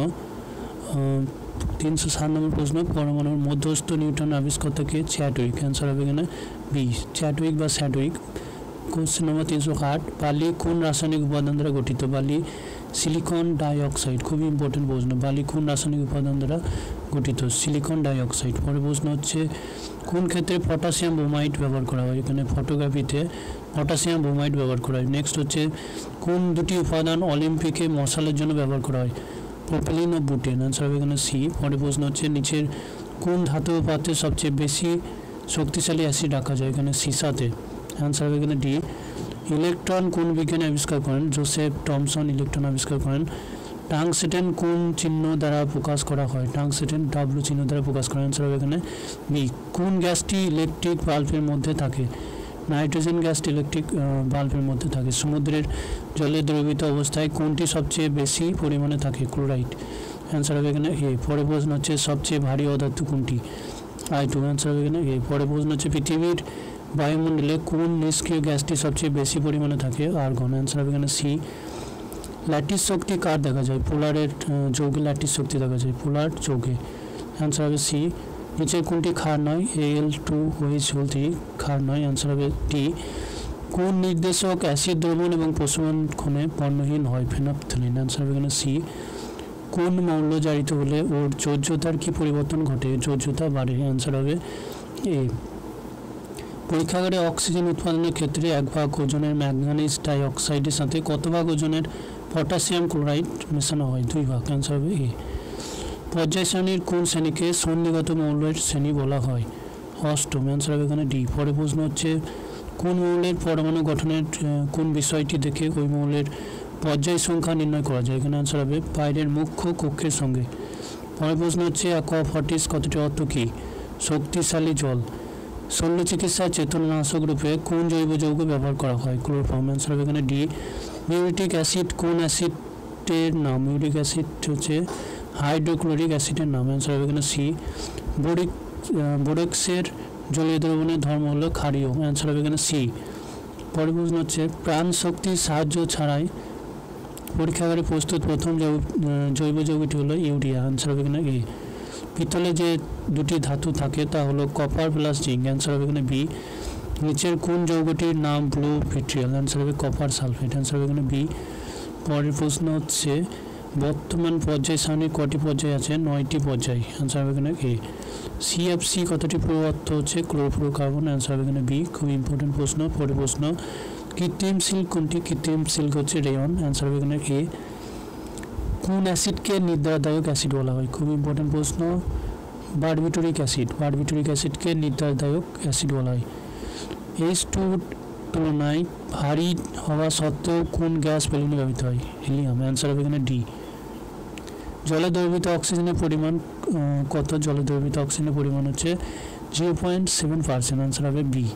Speaker 2: 307 নম্বর প্রশ্ন পরমাণুর মধ্যস্থ নিউটন আবিষ্কর্তাকে চ্যাডউইক। অ্যান্সার হবে এখানে বি, চ্যাডউইক বা স্যাডউইক। কোশ্চেন নম্বর 308 বালি কোন রাসায়নিক উপাদান দ্বারা গঠিত? বালি সিলিকন ডাইঅক্সাইড। খুবই ইম্পর্টেন্ট প্রশ্ন। বালি কোন রাসায়নিক উপাদান দ্বারা গঠিত? Silicon dioxide. পরের প্রশ্ন হচ্ছে কোন ক্ষেত্রে পটাশিয়াম ব্রোমাইড ব্যবহার করা হয়? এখানে ফটোগ্রাফিতে পটাশিয়াম ব্রোমাইড ব্যবহার করা হয়। নেক্সট হচ্ছে কোন দুটি উপাদান অলিম্পিকে মশালের জন্য ব্যবহার করা হয়? প্রোপেলিন ও বুটেন। অ্যান্সার হবে এখানে সি। পরের প্রশ্ন হচ্ছে নিচের কোন ধাতব পাত্রে সবচেয়ে বেশি শক্তিশালী অ্যাসিড রাখা যায়? এখানে সিসাতে। অ্যান্সার হবে এখানে ডি। ইলেকট্রন কোন বিজ্ঞানী আবিষ্কার করেন? জোসেফ টমসন ইলেকট্রন আবিষ্কার করেন। টাংস্টেন কোন চিহ্ন দ্বারা প্রকাশ করা হয়? টাংস্টেন W চিহ্ন দ্বারা প্রকাশ করা। অ্যান্সার হবে এখানে বি। কোন গ্যাসটি ইলেকট্রিক বাল্বের মধ্যে থাকে? নাইট্রোজেন গ্যাসটি ইলেকট্রিক বাল্বের মধ্যে থাকে। সমুদ্রের জলে দ্রবীভূত অবস্থায় কোনটি সবচেয়ে বেশি পরিমাণে থাকে? ক্লোরাইড। অ্যান্সার হবে এখানে এ। পরের প্রশ্ন হচ্ছে সবচেয়ে ভারী অধাতু কোনটি? I2, অ্যান্সার হবে এখানে এ। পরের প্রশ্ন হচ্ছে পৃথিবীর বায়ুমণ্ডলে কোন নিষ্ক্রিয় গ্যাসটি সবচেয়ে বেশি পরিমাণে থাকে? আর্গন, অ্যান্সার হবে এখানে সি। ল্যাটিস শক্তি কার দেখা যায়? পোলারের যৌগে ল্যাটিস শক্তি দেখা যায়, পোলার যৌগে, অ্যান্সার হবে সি। নিচের কোনটি ক্ষার নয়? Al2OH3 ক্ষার নয়, অ্যান্সার হবে ডি। কোন নির্দেশক অ্যাসিড দ্রবণ এবং প্রশমনক্ষণে বর্ণহীন হয়? ফেনফথলিন, অ্যান্সার হবে এখানে সি। কোন মৌল জারিত হলে ওর যোজ্যতার কি পরিবর্তন ঘটে? যোজ্যতা বাড়ে, অ্যান্সার হবে এ। পরীক্ষাগারে অক্সিজেন উৎপাদনের ক্ষেত্রে 1 ভাগ ওজনের ম্যাঙ্গানিজ ডাইঅক্সাইডের সাথে কত ভাগ ওজনের পটাশিয়াম ক্লোরাইড মেশানো হয়? 2 ভাগ, অ্যান্সার হবে এ। পর্যায় শ্রেণীর কোন শ্রেণীকে সন্নিগত মৌলের শ্রেণী বলা হয়? অষ্টম, অ্যান্সার হবে এখানে ডি। পরের প্রশ্ন হচ্ছে কোন মৌলের পরমাণু গঠনের কোন বিষয়টি দেখে ওই মৌলের পর্যায় সংখ্যা নির্ণয় করা যায়? এখানে অ্যান্সার হবে বাইরের মুখ্য কক্ষের সঙ্গে। পরের প্রশ্ন হচ্ছে অ্যাকোয়াফর্টিস কথাটির অর্থ কী? শক্তিশালী জল। শল্য চিকিৎসায় চেতনানাশক রূপে কোন জৈব যৌগ ব্যবহার করা হয়? ক্লোরোফর্ম, অ্যান্সার হবে এখানে ডি। মিউরিক অ্যাসিড কোন অ্যাসিডের নাম? মিউরিক অ্যাসিড হচ্ছে হাইড্রোক্লোরিক অ্যাসিডের নাম, অ্যান্সার হবে এখানে সি। বোরেক্সের জলীয় দ্রবণের ধর্ম হলো ক্ষারীয়, অ্যান্সার হবে এখানে সি। পরের প্রশ্ন হচ্ছে প্রাণ শক্তির সাহায্য ছাড়াই পরীক্ষাগারে প্রস্তুত প্রথম জৈব যৌগটি হলো ইউরিয়া, অ্যান্সার হবে এখানে এ। পিতলে যে দুটি ধাতু থাকে তা হলো কপার প্লাস জিঙ্ক, অ্যান্সার হবে এখানে বি। নিচের কোন যৌগটির নাম ব্লু ভিট্রিয়াল? অ্যান্সার হবে কপার সালফেট, অ্যান্সার হবে এখানে বি। পরের প্রশ্ন হচ্ছে বর্তমান পর্যায় সারণীর কটি পর্যায় আছে? 9টি পর্যায়, অ্যান্সার হবে এখানে এ। সিএফসি কথাটি পুরো অর্থ হচ্ছে ক্লোরোফ্লোরোকার্বন, অ্যান্সার হবে এখানে বি। খুব ইম্পর্টেন্ট প্রশ্ন। পরের প্রশ্ন কৃত্রিম সিল্ক কোনটি? কৃত্রিম সিল্ক হচ্ছে রেয়ন, অ্যান্সার হবে এখানে এ। কোন অ্যাসিডকে নির্ধারদায়ক অ্যাসিড বলা হয়? খুব ইম্পর্টেন্ট প্রশ্ন। বারবিটুরিক অ্যাসিড, বারবিটুরিক অ্যাসিডকে নির্ধারদায়ক অ্যাসিড বলা হয়। H2 তুলনায় ভারী হওয়া সত্ত্বেও কোন গ্যাস বেলুনে ব্যবহৃত হয়? হিলিয়াম, অ্যান্সার হবে এখানে ডি। জলে দ্রবীভূত অক্সিজেনের পরিমাণ কত? জলে দ্রবীভূত অক্সিজেনের পরিমাণ হচ্ছে 0.7%, অ্যান্সার হবে বি।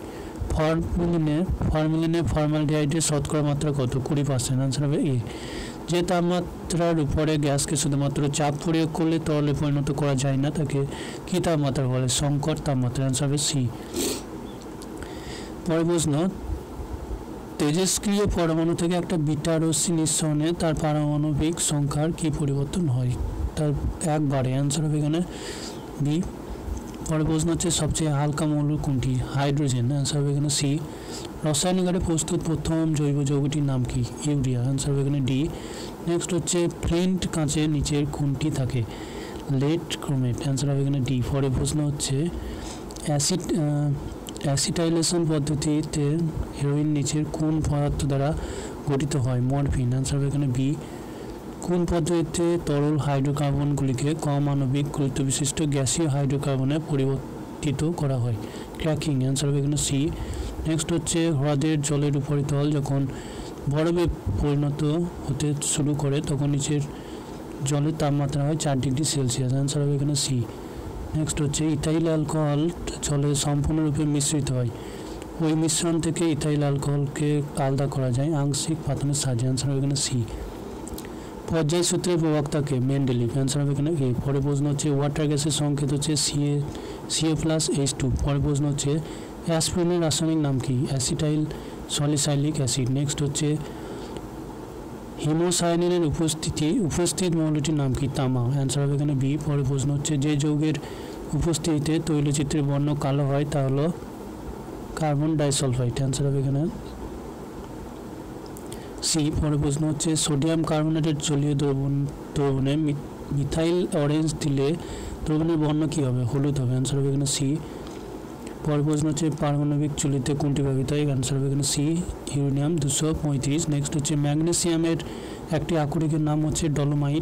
Speaker 2: ফর্মালিনে ফর্মালডিহাইডের শতকরা মাত্রা কত? 20%, অ্যান্সার হবে এ। যে তাপমাত্রার উপরে গ্যাসকে শুধুমাত্র চাপ প্রয়োগ করলে তরলে পরিণত করা যায় না তাকে কী তাপমাত্রা বলে? সংকট তাপমাত্রা, অ্যান্সার হবে সি। পরের প্রশ্ন তেজস্ক্রিয় পরমাণু থেকে একটা বিটা রশ্মি নিঃসরণে তার পারমাণবিক সংখ্যার কী পরিবর্তন হয়? তার একবারে, অ্যান্সার হবে এখানে বি। পরের প্রশ্ন হচ্ছে সবচেয়ে হালকা মৌল কোনটি? হাইড্রোজেন, অ্যান্সার হবে এখানে সি। রাসায়নিকভাবে প্রস্তুত প্রথম জৈব যৌগটির নাম কি? ইউরিয়া, অ্যান্সার হবে এখানে ডি। নেক্সট হচ্ছে ফ্লিন্ট কাঁচের নিচের কোনটি থাকে? লেড ক্রোমেট, অ্যান্সার হবে এখানে ডি। পরের প্রশ্ন হচ্ছে অ্যাসিটাইলেশন পদ্ধতিতে হেরোইন নিচের কোন পদার্থ দ্বারা গঠিত হয়? মরফিন, অ্যান্সার হবে এখানে বি। কোন পদ্ধতিতে তরল হাইড্রোকার্বনগুলিকে কম আণবিক গুরুত্ব বিশিষ্ট গ্যাসীয় হাইড্রোকার্বনে পরিবর্তিত করা হয়? ক্র্যাকিং, অ্যান্সার হবে এখানে সি। নেক্সট হচ্ছে হ্রদের জলের উপরিতল যখন বরফে পরিণত হতে শুরু করে তখন নিচের জলের তাপমাত্রা হয় 4 ডিগ্রি সেলসিয়াস, অ্যান্সার হবে এখানে সি। নেক্সট হচ্ছে ইথাইল অ্যালকোহল জলে সম্পূর্ণরূপে মিশ্রিত হয়, ওই মিশ্রণ থেকে ইথাইল অ্যালকোহলকে আলাদা করা যায় আংশিক পাতনের সাহায্যে, অ্যান্সার হবে এখানে সি। পর্যায় সূত্রের প্রবক্তাকে? মেন্ডেলিভ, অ্যান্সার হবে এখানে এ। পরের প্রশ্ন হচ্ছে ওয়াটার গ্যাসের সংকেত হচ্ছে Ca+H2। পরের প্রশ্ন হচ্ছে অ্যাসপিরিনের রাসায়নিক নাম কি? Acetyl সলিসাইলিক acid. নেক্সট হচ্ছে হিমোসায়ানিনের উপস্থিত মৌলটির নাম কি? তামা, অ্যান্সার হবে এখানে বি। পরের প্রশ্ন হচ্ছে যে যৌগের উপস্থিতিতে তৈলচিত্রের বর্ণ কালো হয় তা হলো কার্বন ডাইসালফাইড, অ্যান্সার হবে এখানে সি। পরের প্রশ্ন হচ্ছে সোডিয়াম কার্বনেটের জলীয় দ্রবণে মিথাইল অরেঞ্জ দিলে দ্রবণের বর্ণ কী হবে? হলুদ হবে, অ্যান্সার হবে এখানে সি। পরের প্রশ্ন হচ্ছে পারমাণবিক চুল্লিতে কোনটি ব্যবহৃত হয়? অ্যান্সার হবে এখানে সি, ইউরেনিয়াম 235। নেক্সট হচ্ছে ম্যাগনেসিয়ামের একটি আকরিকের নাম হচ্ছে ডলোমাইট।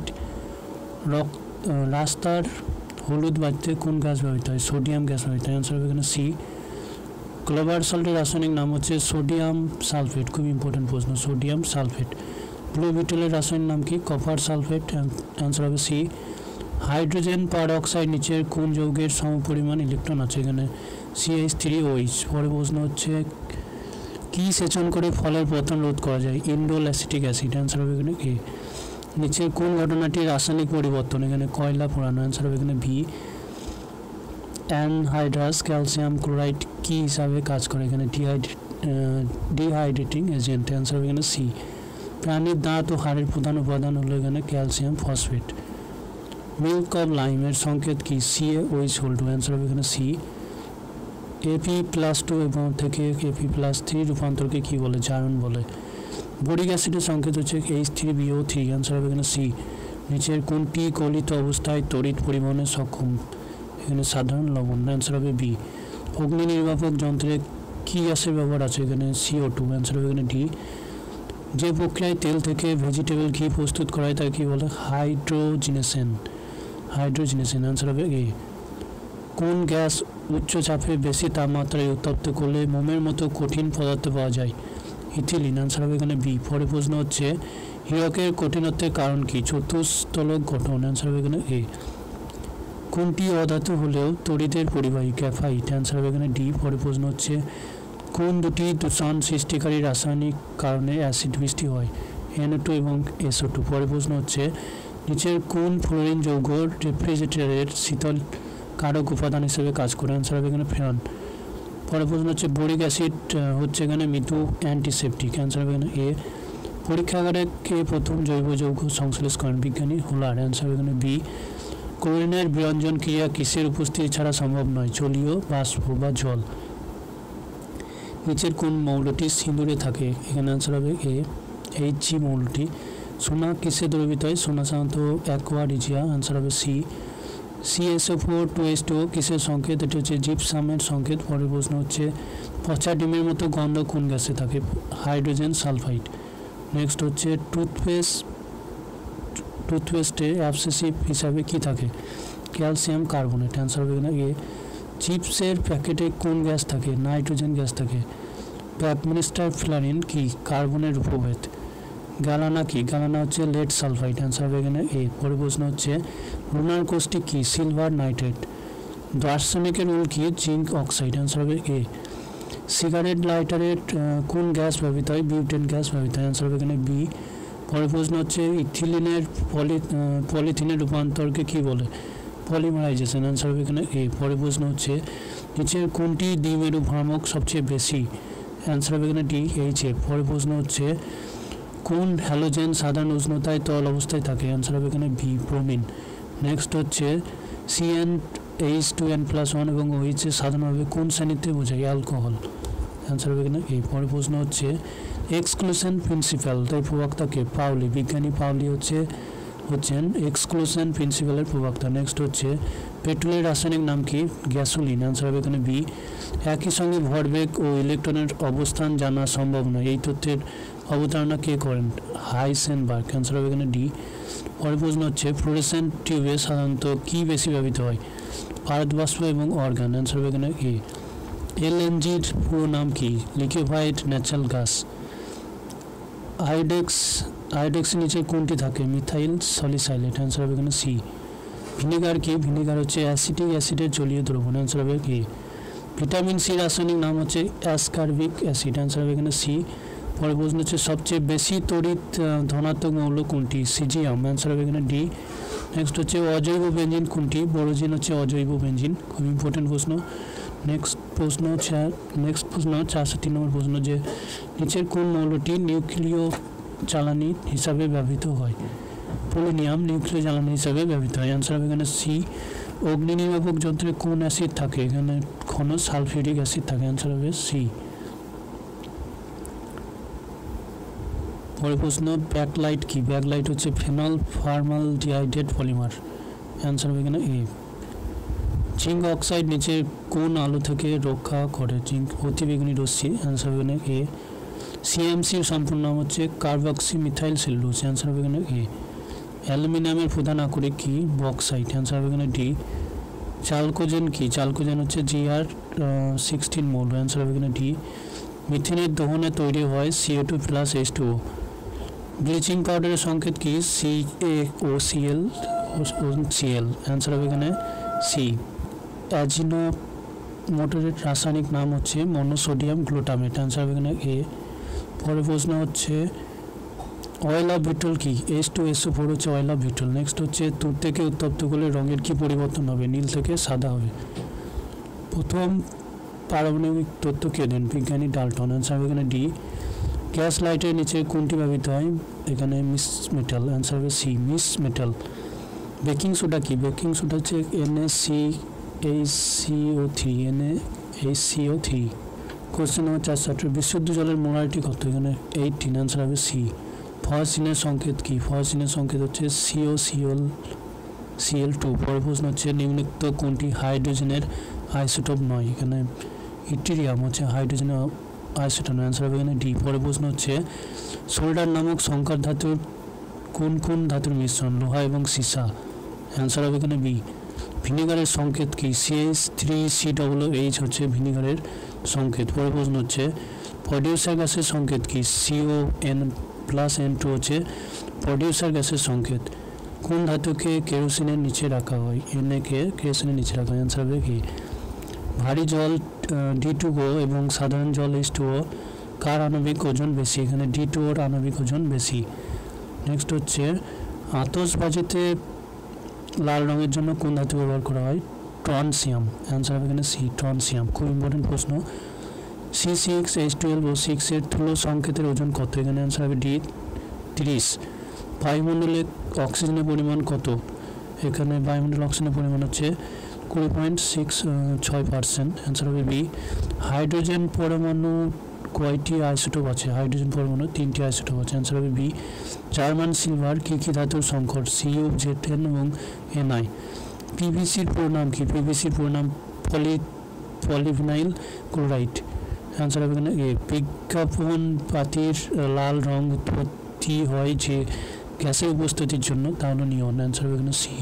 Speaker 2: রাস্তার হলুদ বাড়িতে কোন গ্যাস ব্যবহৃত হয়? সোডিয়াম গ্যাস ব্যবহৃত হয়, অ্যান্সার হবে এখানে সি। ক্লোবার সল্টের রাসায়নিক নাম হচ্ছে সোডিয়াম সালফেট, খুব ইম্পর্টেন্ট প্রশ্ন, সোডিয়াম সালফেট। ব্লু ভিট্রিয়ালের রাসায়নিক নাম কি? কপার সালফেট, অ্যান্সার হবে সি। হাইড্রোজেন পারঅক্সাইড নিচের কোন যৌগের সমপরিমাণ ইলেকট্রন আছে? এখানে CH3OH। পরের প্রশ্ন হচ্ছে কি সেচন করে ফলের পতন রোধ করা যায়? ইন্ডোল অ্যাসিটিক অ্যাসিড, অ্যান্সার হবে এখানে এ। নিচের কোন ঘটনাটি রাসায়নিক পরিবর্তন, এখানে কয়লা পোড়ানো, অ্যান্সার হবে এখানে বি। অ্যানহাইড্রাস ক্যালসিয়াম ক্লোরাইড কি হিসাবে কাজ করে, এখানে ডিহাইড্রেটিং এজেন্ট, অ্যান্সার হবে এখানে সি। প্রাণীর দাঁত ও হাড়ের প্রধান উপাদান হলো এখানে ক্যালসিয়াম ফসফেট। মিল্ক অফ লাইমের সংকেত কি, CaOH হোল্ড, অ্যান্সার হবে এখানে সি। Fe+2 এবং থেকে Fe+3 রূপান্তরকে কি বলে, জারণ বলে। বোরিক অ্যাসিডের সংকেত হচ্ছে H3BO3, অ্যান্সার হবে এখানে সি। নিচের কোনটি গলিত অবস্থায় তড়িৎ পরিবহনে সক্ষম, এখানে সাধারণ লবণ, অ্যান্সার হবে বি। অগ্নি নির্বাপক যন্ত্রে কি গ্যাসের ব্যবহার আছে, এখানে CO2, অ্যান্সার হবে এখানে ডি। যে প্রক্রিয়ায় তেল থেকে ভেজিটেবল ঘি প্রস্তুত করা হয় তাকে কি বলে, হাইড্রোজিনেশন, অ্যান্সার হবে এ। কোন গ্যাস উচ্চ চাপে বেশি তাপমাত্রায় উত্তপ্ত করলে মোমের মতো কঠিন পদার্থ পাওয়া যায়, ইথিলিন, অ্যান্সার হবে এখানে বি। পরে প্রশ্ন হচ্ছে হীরকের কঠিনত্বের কারণ কি, চতুস্তলক গঠন, অ্যান্সার হবে এখানে এ। কোনটি অধাতু হলেও তড়িতের পরিবাহী, গ্রাফাইট, অ্যান্সার হবে এখানে ডি। পরে প্রশ্ন হচ্ছে কোন দুটি দূষণ সৃষ্টিকারী রাসায়নিক কারণে অ্যাসিড বৃষ্টি হয়, NO2 এবং SO2। পরে প্রশ্ন হচ্ছে নিচের কোন ফ্লোরিন যৌগ রেফ্রিজারেটরের শীতল কারক উপাদান হিসেবে কাজ করে, অ্যান্সার হবে এখানে ফেরন। পরে প্রশ্ন হচ্ছে বোরিক অ্যাসিড হচ্ছে এখানে মৃদু অ্যান্টিসেপটিক, অ্যান্সার হবে এখানে এ। পরীক্ষাগারে কে প্রথম জৈব যৌগ সংশ্লেষ করেন, বিজ্ঞানী হোলার, অ্যান্সার হবে এখানে বি। ক্লোরিনের বিরঞ্জন ক্রিয়া কিসের উপস্থিতি ছাড়া সম্ভব নয়, জলীয় বাষ্প বা জল। নিচের কোন মৌলটি সিঁদুরে থাকে, এখানে অ্যান্সার হবে এ, Hg মৌলটি। সোনা কিসে দ্রবীভূত হয়, সোনা সাধারণত অ্যাকোয়ারিজিয়া, অ্যান্সার হবে সি। CSO4 কিসের সংকেত, এটি হচ্ছে জিপসামের সংকেত। পরের প্রশ্ন হচ্ছে পচা ডিমের মতো গন্ধ কোন গ্যাসে থাকে, হাইড্রোজেন সালফাইড। নেক্সট হচ্ছে টুথপেস্টে অ্যাবসেসিভ হিসাবে কি থাকে, ক্যালসিয়াম কার্বনেট, অ্যান্সার হবে এখানে এ। চিপসের প্যাকেটে কোন গ্যাস থাকে, নাইট্রোজেন গ্যাস থাকে। ব্যাকমিনিস্টার ফ্লারিন কি, কার্বনের উপভেদ। গ্যালানা কি, গ্যালানা হচ্ছে লেড সালফাইড, অ্যান্সার হবে এখানে এ। পরে প্রশ্ন হচ্ছে লুনার কোষ্টি কি, সিলভার নাইট্রেট। দার্শনিকের মূল কি, জিঙ্ক অক্সাইড, অ্যান্সার হবে এ। সিগারেট লাইটারের কোন গ্যাস ব্যবহৃত হয়, বিউটেন গ্যাস ব্যবহৃত হয়, অ্যান্সার হবে এখানে বি। পরে প্রশ্ন হচ্ছে ইথিলিনের পলিথিনের রূপান্তরকে কি বলে, পলিমারাইজেশন, অ্যান্সার হবে এখানে এ। পরে প্রশ্ন হচ্ছে নিচের কোনটি দ্বিমেরু ভ্রামক সবচেয়ে বেশি, অ্যান্সার হবে এখানে ডি, HF। পরে প্রশ্ন হচ্ছে কোন হ্যালোজেন সাধারণ উষ্ণতায় তরল অবস্থায় থাকে, অ্যান্সার হবে এখানে বি, ব্রোমিন। নেক্সট হচ্ছে CnH2n+1 এবং OH সাধারণভাবে কোন শ্রেণীতে বোঝায়, অ্যালকোহল, অ্যান্সার হবে এখানে এ। পরে প্রশ্ন হচ্ছে এক্সক্লুশন প্রিন্সিপাল তাই প্রবক্তাকে, পাউলি, বিজ্ঞানী পাউলি হচ্ছেন এক্সক্লুশন প্রিন্সিপালের প্রবক্তা। নেক্সট হচ্ছে পেট্রোলের রাসায়নিক নাম কি, গ্যাসোলিন, অ্যান্সার হবে এখানে বি। একই সঙ্গে ভরবেগ ও ইলেকট্রনের অবস্থান জানা সম্ভব নয়, এই তথ্যের অবতারণা কে করেন, হাইসেনবার্গ, অ্যান্সার হবে এখানে ডি। পরের প্রশ্ন হচ্ছে ফ্লোরেসেন্ট টিউবে সাধারণত কি বেশি ব্যবহৃত হয়, পারদ বাষ্প এবং অর্গান, অ্যান্সার হবে এখানে এ। LNGর পুরো নাম কি, লিকুইফাইড ন্যাচারাল গ্যাস। আয়োডেক্সের নিচে কোনটি থাকে, মিথাইল সলিসাইলেট, অ্যান্সার হবে এখানে সি। ভিনেগার কি, ভিনেগার হচ্ছে অ্যাসিটিক অ্যাসিডের জলীয় দ্রবণ, অ্যান্সার হবে এ। ভিটামিন সি রাসায়নিক নাম হচ্ছে অ্যাসকারবিক অ্যাসিড, অ্যান্সার হবে এখানে সি। পরে প্রশ্ন হচ্ছে সবচেয়ে বেশি তড়িৎ ধনাত্মক মৌল কোনটি, সিজিয়াম, অ্যান্সার হবে এখানে ডি। নেক্সট হচ্ছে অজৈব বেঞ্জিন কোনটি, বোরোজিন হচ্ছে অজৈব বেঞ্জিন, খুব ইম্পর্টেন্ট প্রশ্ন। নেক্সট প্রশ্ন 64 নম্বর প্রশ্ন যে নিচের কোন মৌলটি নিউক্লিয় জ্বালানি হিসাবে ব্যবহৃত হয়, পোলোনিয়াম নিউক্লিয় জ্বালানি হিসাবে ব্যবহৃত হয়, অ্যান্সার হবে এখানে সি। অগ্নি নির্বাপক যন্ত্রে কোন অ্যাসিড থাকে, এখানে ঘন সালফিউরিক অ্যাসিড থাকে, অ্যান্সার হবে সি। পরের প্রশ্ন ব্যাকলাইট কি, ব্যাকলাইট হচ্ছে ফেনল ফর্মালডিহাইড পলিমার, অ্যান্সার হবে এখানে এ। জিঙ্ক অক্সাইড নিচে কোন আলো থেকে রক্ষা করে, জিঙ্ক অতিবেগুনি রশ্মি, অ্যান্সার হবে এখানে এ। CMCর সম্পূর্ণ নাম হচ্ছে কার্বক্সি মিথাইল সেলুলোজ, অ্যান্সার হবে এখানে এ। অ্যালুমিনিয়ামের প্রধান আকরিক কি, বক্সাইট, অ্যান্সার হবে এখানে ডি। চালকোজেন কি, চালকোজেন হচ্ছে Gr16 মৌল, অ্যান্সার হবে এখানে ডি। মিথেনের দহনে তৈরি হয় CO2+H2O। ব্লিচিং পাউডারের সংকেত কি, CaOCl, অ্যান্সার হবে এখানে সি। অ্যাজিনোমোটোরের রাসায়নিক নাম হচ্ছে মনোসোডিয়াম গ্লুটামেট, অ্যান্সার হবে এখানে এ। পরের প্রশ্ন হচ্ছে অয়েল অফ ভিটল কি H2SO4 হচ্ছে অয়েল অফ ভিটল। নেক্সট হচ্ছে তুর থেকে উত্তপ্ত করলে রঙের কি পরিবর্তন হবে, নীল থেকে সাদা হবে। প্রথম পারমাণবিক তথ্য কে দেন, বিজ্ঞানী ডাল্টন। অ্যান্সার হবে এখানে ডি। গ্যাস লাইটের নিচে কোনটি ব্যবহৃত হয়, এখানে মিস মেটাল। অ্যান্সার হবে C, misch metal. Baking soda কি, বেকিং সোডা হচ্ছে NaCH2CO3 NaHCO3। কোশ্চেন নম্বর 4 বিশুদ্ধ জলের মোলারিটি কত, এখানে 18। অ্যান্সার হবে সি। ফসিনের সংকেত কি, ফসিনের সংকেত হচ্ছে COCl2। পরের প্রশ্ন হচ্ছে নিম্নোক্ত কোনটি হাইড্রোজেনের আইসোটোপ নয়, এখানে ইট্রিয়াম হচ্ছে হাইড্রোজেনের আইসোটোপ। অ্যান্সার হবে এখানে ডি। পরের প্রশ্ন হচ্ছে সোল্ডার নামক সংকর ধাতুর কোন কোন ধাতুর মিশ্রণ, লোহা এবং সীসা। অ্যান্সার হবে এখানে বি। ভিনেগারের সংকেত কি, CH3COOH হচ্ছে ভিনেগারের সংকেত। পরের প্রশ্ন হচ্ছে প্রডিউসার গ্যাসের সংকেত কি, CON+N2 হচ্ছে প্রডিউসার গ্যাসের সংকেত। কোন ধাতুকে কেরোসিনের নিচে রাখা হয়, Na কে কেরোসিনের নিচে রাখা হয়। অ্যান্সার হবে কি। ভারী জল D2O এবং সাধারণ জল H2O কার আণবিক ওজন বেশি, এখানে D2ওর আণবিক ওজন বেশি। নেক্সট হচ্ছে আতশবাজিতে লাল রঙের জন্য কোন ধাতু ব্যবহার করা হয়, ট্রনসিয়াম। অ্যান্সার হবে এখানে সি, ট্রনসিয়াম। খুব ইম্পর্টেন্ট প্রশ্ন। C6H12O6 এর স্থূল সংকেতের ওজন কত, এখানে অ্যান্সার হবে ডি 30। বায়ুমণ্ডলে অক্সিজেনের পরিমাণ কত, এখানে বায়ুমণ্ডলে অক্সিজেনের পরিমাণ হচ্ছে 20.66%। অ্যান্সার হবে বি। হাইড্রোজেন পরমাণু কয়টি আইসোটোপ আছে, হাইড্রোজেন পরমাণু 3টি আইসোটোপ আছে। অ্যান্সার হবে বি। জার্মান সিলভার কী কী ধাতুর সংকর, CuZ10 এবং Ni। পিভিসির পুরো নাম কি, পিভিসির পুরো নাম পলিভিনাইল ক্লোরাইড। অ্যান্সার হবে এখানে এ। বিজ্ঞাপন পাতির লাল রং উৎপত্তি হয় যে গ্যাসের উপস্থিতির জন্য, তা হলো নিয়ন। অ্যান্সার হবে এখানে সি।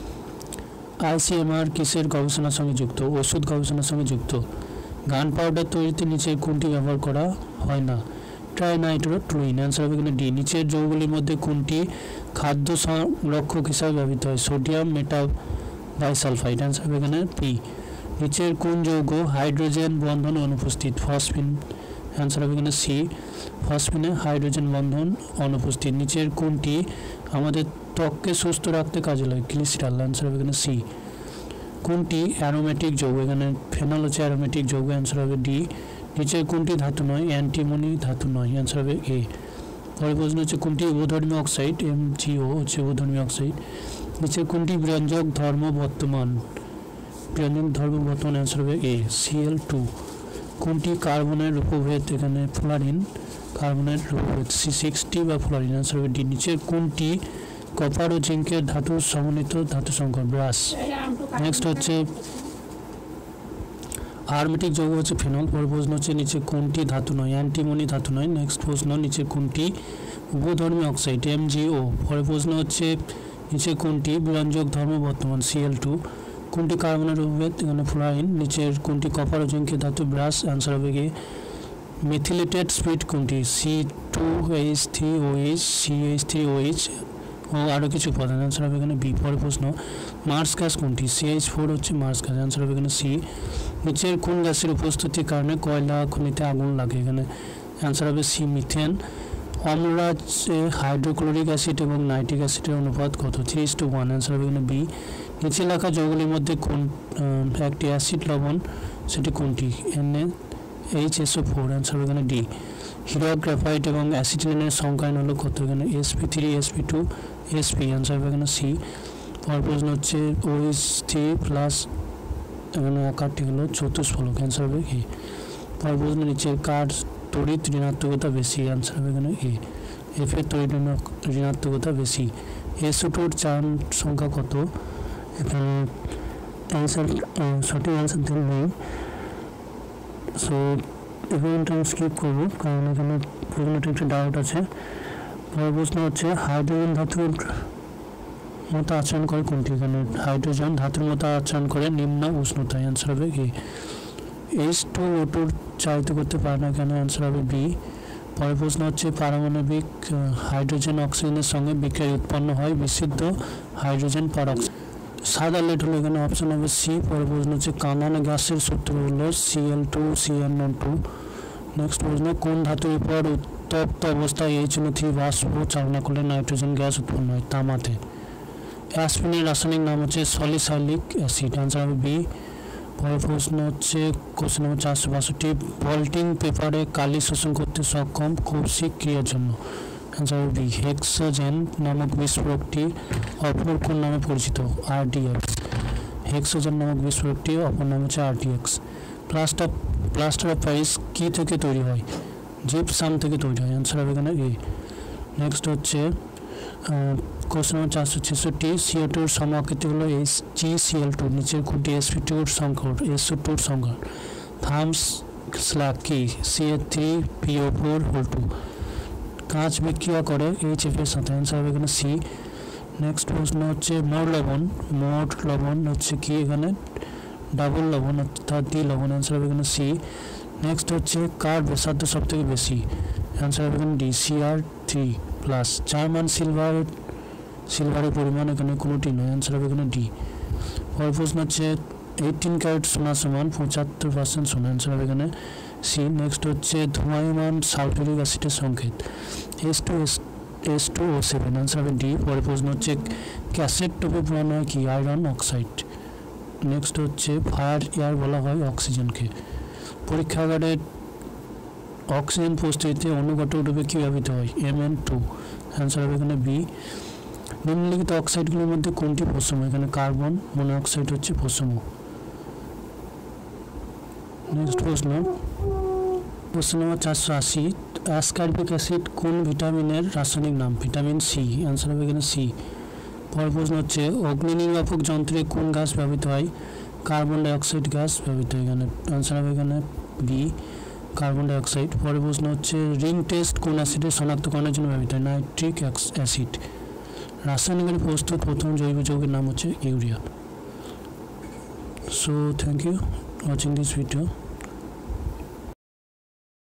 Speaker 2: ICMR কিসের গবেষণার সঙ্গে যুক্ত, ওষুধ গবেষণার সঙ্গে যুক্ত। গান পাউডার তৈরিতে নিচের কোনটি ব্যবহার করা হয় না, ট্রাইনাইট্রোটুইন। অ্যান্সার হবে এখানে ডি। নিচের যৌগগুলির মধ্যে কোনটি খাদ্য সংরক্ষক হিসাবে ব্যবহৃত হয়, সোডিয়াম মেটাবাইসালফাইড। অ্যান্সার হবে এখানে পি। নিচের কোন যৌগ হাইড্রোজেন বন্ধন অনুপস্থিত, ফসফিন। অ্যান্সার হবে এখানে সি, ফসফিনে হাইড্রোজেন বন্ধন অনুপস্থিত। নিচের কোনটি আমাদের ত্বককে সুস্থ রাখতে কাজে লাগে, গ্লিসিরল। অ্যান্সার হবে এখানে সি। কোনটি অ্যারোমেটিক যৌগ, এখানে ফেনল হচ্ছে অ্যারোমেটিক যৌগ। অ্যান্সার হবে ডি। নিচের কোনটি ধাতু নয়, অ্যান্টিমনি ধাতু নয়। অ্যান্সার হবে এ। পরের প্রশ্ন হচ্ছে কোনটি উভধর্মী অক্সাইড, MgO হচ্ছে উভধর্মী অক্সাইড। নিচের কোনটি ব্যঞ্জক ধর্ম বর্তমান, ব্যঞ্জক ধর্ম বর্তমান। অ্যান্সার হবে এ, Cl2। কোনটি কার্বনের রূপভেদ, এখানে ফ্লোরিন কার্বনের রূপভেদ, C60 বা ফ্লোরিন। অ্যান্সার হবে ডি। নিচের কোনটি কপার ও জিঙ্কের ধাতু সমন্বিত ধাতু সংকর, ব্রাশ। নেক্সট হচ্ছে আরমেটিক যৌগ হচ্ছে ফেনল। পরের প্রশ্ন হচ্ছে নিচে কোনটি ধাতু নয়, অ্যান্টিমনি ধাতু নয়। নেক্সট প্রশ্ন নিচে কোনটি উভধর্মী অক্সাইড, MgO। পরের প্রশ্ন হচ্ছে নিচে কোনটি ব্যঞ্জক ধর্ম বর্তমান, Cl2। কোনটি কার্বনের রূপভেদ, এখানে ফ্লোরিন। নিচের কোনটি কপার ও জিঙ্কের ধাতু, ব্রাশ। অ্যান্সার হবে কি মেথিলেটেড স্পিড কোনটি, C2H3OH CH3OH ও আরও কিছু উপাদান। অ্যান্সার হবে এখানে বি। পরের প্রশ্ন মার্স গ্যাস কোনটি, CH4 হচ্ছে মার্স গ্যাস। অ্যান্সার হবে এখানে সি। নিচের কোন গ্যাসের উপস্থিতির কারণে কয়লা খনিতে আগুন লাগে, এখানে অ্যান্সার হবে সি, মিথেন। অম্লরাজে হাইড্রোক্লোরিক অ্যাসিড এবং নাইট্রিক অ্যাসিডের অনুপাত কত, 3:1। অ্যান্সার হবে এখানে বি। নিচে লেখা যৌগগুলির মধ্যে কোন একটি অ্যাসিড লবণ, সেটি কোনটি, NaHSO4। অ্যান্সার হবে এখানে ডি। হিরো গ্রাফাইট এবং অ্যাসিটিলিনের সংখ্যায়ন হলো কত, এখানে sp3 sp2 sp। অ্যান্সার হবে এখানে সি। পরের প্রশ্ন হচ্ছে OH3 প্লাস, এখানে আকারটি হলো চতুষ্ফলক। অ্যান্সার হবে এ। পরের প্রশ্ন নিচে কার তড়িৎ ঋণাত্মকতা বেশি, অ্যান্সার হবে এখানে এ, F এর তড়িৎ ঋণাত্মকতা বেশি। SO2 চার্ন সংখ্যা কত, এখানে অ্যান্সার সঠিক অ্যান্সার দেন নেই, সো এখানে আমি স্কিপ করবো কারণ এখানে প্রশ্নটা একটু ডাউট আছে। পরের প্রশ্ন হচ্ছে হাইড্রোজেন ধাতুর মতো আচরণ করে কোনটি, এখানে হাইড্রোজেন ধাতুর মতো আচরণ করে নিম্ন উষ্ণতায়। অ্যান্সার হবে কি H2O2 চালিত করতে পারে না, কেন। অ্যান্সার হবে বি। পরের প্রশ্ন হচ্ছে পারমাণবিক হাইড্রোজেন অক্সিজেনের সঙ্গে বিক্রিয়া উৎপন্ন হয় বিশুদ্ধ হাইড্রোজেন পারঅক্সাইড। সাদা লেট হলো এখানে অপশন হবে সি। পরের প্রশ্ন হচ্ছে কাঁদানো গ্যাসের সূত্র হলো Cl2CnO2। নেক্সট প্রশ্ন কোন ধাতুর উপর তপ্ত অবস্থায় HNO3 বাষ্প চালনা করলে নাইট্রোজেন গ্যাস উৎপন্ন হয় তামাতে। অ্যাসপিরিনের রাসায়নিক নাম হচ্ছে সলিসাইলিক অ্যাসিড। অ্যান্সার হবে বি। পরের প্রশ্ন হচ্ছে কোশ্চেন নম্বর 462, বল্টিং পেপারে কালি শোষণ করতে সক্ষম কৌশিক ক্রিয়ার জন্য। অ্যান্সার হবে বি। হেক্সোজেন নামক বিস্ফোরকটি অপর কোন নামে পরিচিত? RDX। হেক্সোজেন নামক বিস্ফোরকটি অপর নাম হচ্ছে RDX। প্লাস্টার অফ প্যারিস কি থেকে তৈরি হয়? জিপসাম থেকে তৈরি হয়। অ্যান্সার হবে এখানে এ। নেক্সট হচ্ছে কোশ্চেন নম্বর 466, CO2 সমাকৃতি হলো HgCl2, নিচের কোনটি sp2 সংকর SO2 সংকর? থার্মস স্ল্যাগ কি? CH3PO4 কাঁচ বিক্রিয়া করে HF এর সাথে। অ্যান্সার হবে এখানে সি। নেক্সট প্রশ্ন হচ্ছে মোর লবণ হচ্ছে কি এখানে? ডাবল লবণ অর্থাৎ দ্বি লবণ। অ্যান্সার হবে এখানে সি। নেক্সট হচ্ছে কার ব্যাসার্ধ সব থেকে বেশি? অ্যান্সার হবে এখানে ডি, Cr3+। জার্মান সিলভারের পরিমাণ এখানে কোনোটি নয়। অ্যান্সার হবে এখানে ডি। পরের প্রশ্ন হচ্ছে 18 ক্যারেট সোনা সমান 75% সোনা। অ্যান্সার হবে এখানে সি। নেক্সট হচ্ছে ধূমায়মান সালফিউরিক অ্যাসিডের সংকেত H2O7। অ্যান্সার হবে ডি। পরের প্রশ্ন হচ্ছে ক্যাসেট টোপে পোড়ানো হয় কি? Iron oxide. নেক্সট হচ্ছে ফায়ার এয়ার বলা হয় অক্সিজেনকে। পরীক্ষাগারে অক্সিজেন প্রস্তুতিতে অনুঘটক রূপে কী ব্যবহৃত হয়? Mn2। অ্যান্সার হবে এখানে বি। নিম্নলিখিত অক্সাইডগুলোর মধ্যে কোনটি প্রথম? এখানে কার্বন মনোঅক্সাইড হচ্ছে প্রথম। নেক্সট প্রশ্ন নম্বর 480, অ্যাসকার্বিক অ্যাসিড কোন ভিটামিনের রাসায়নিক নাম? Vitamin C. অ্যান্সার হবে এখানে সি। পরের প্রশ্ন হচ্ছে অগ্নি নির্বাপক যন্ত্রে কোন গ্যাস ব্যবহৃত হয়? কার্বন ডাইঅক্সাইড গ্যাস ব্যবহৃত হয় এখানে। অ্যান্সার হবে এখানে বি, কার্বন ডাইঅক্সাইড। পরের প্রশ্ন হচ্ছে রিং টেস্ট কোন অ্যাসিডের শনাক্তকরণের জন্য ব্যবহৃত হয়? Nitric acid. রাসায়নিকের প্রস্তুত প্রথম জৈব যৌগের নাম হচ্ছে urea. So thank you watching this video.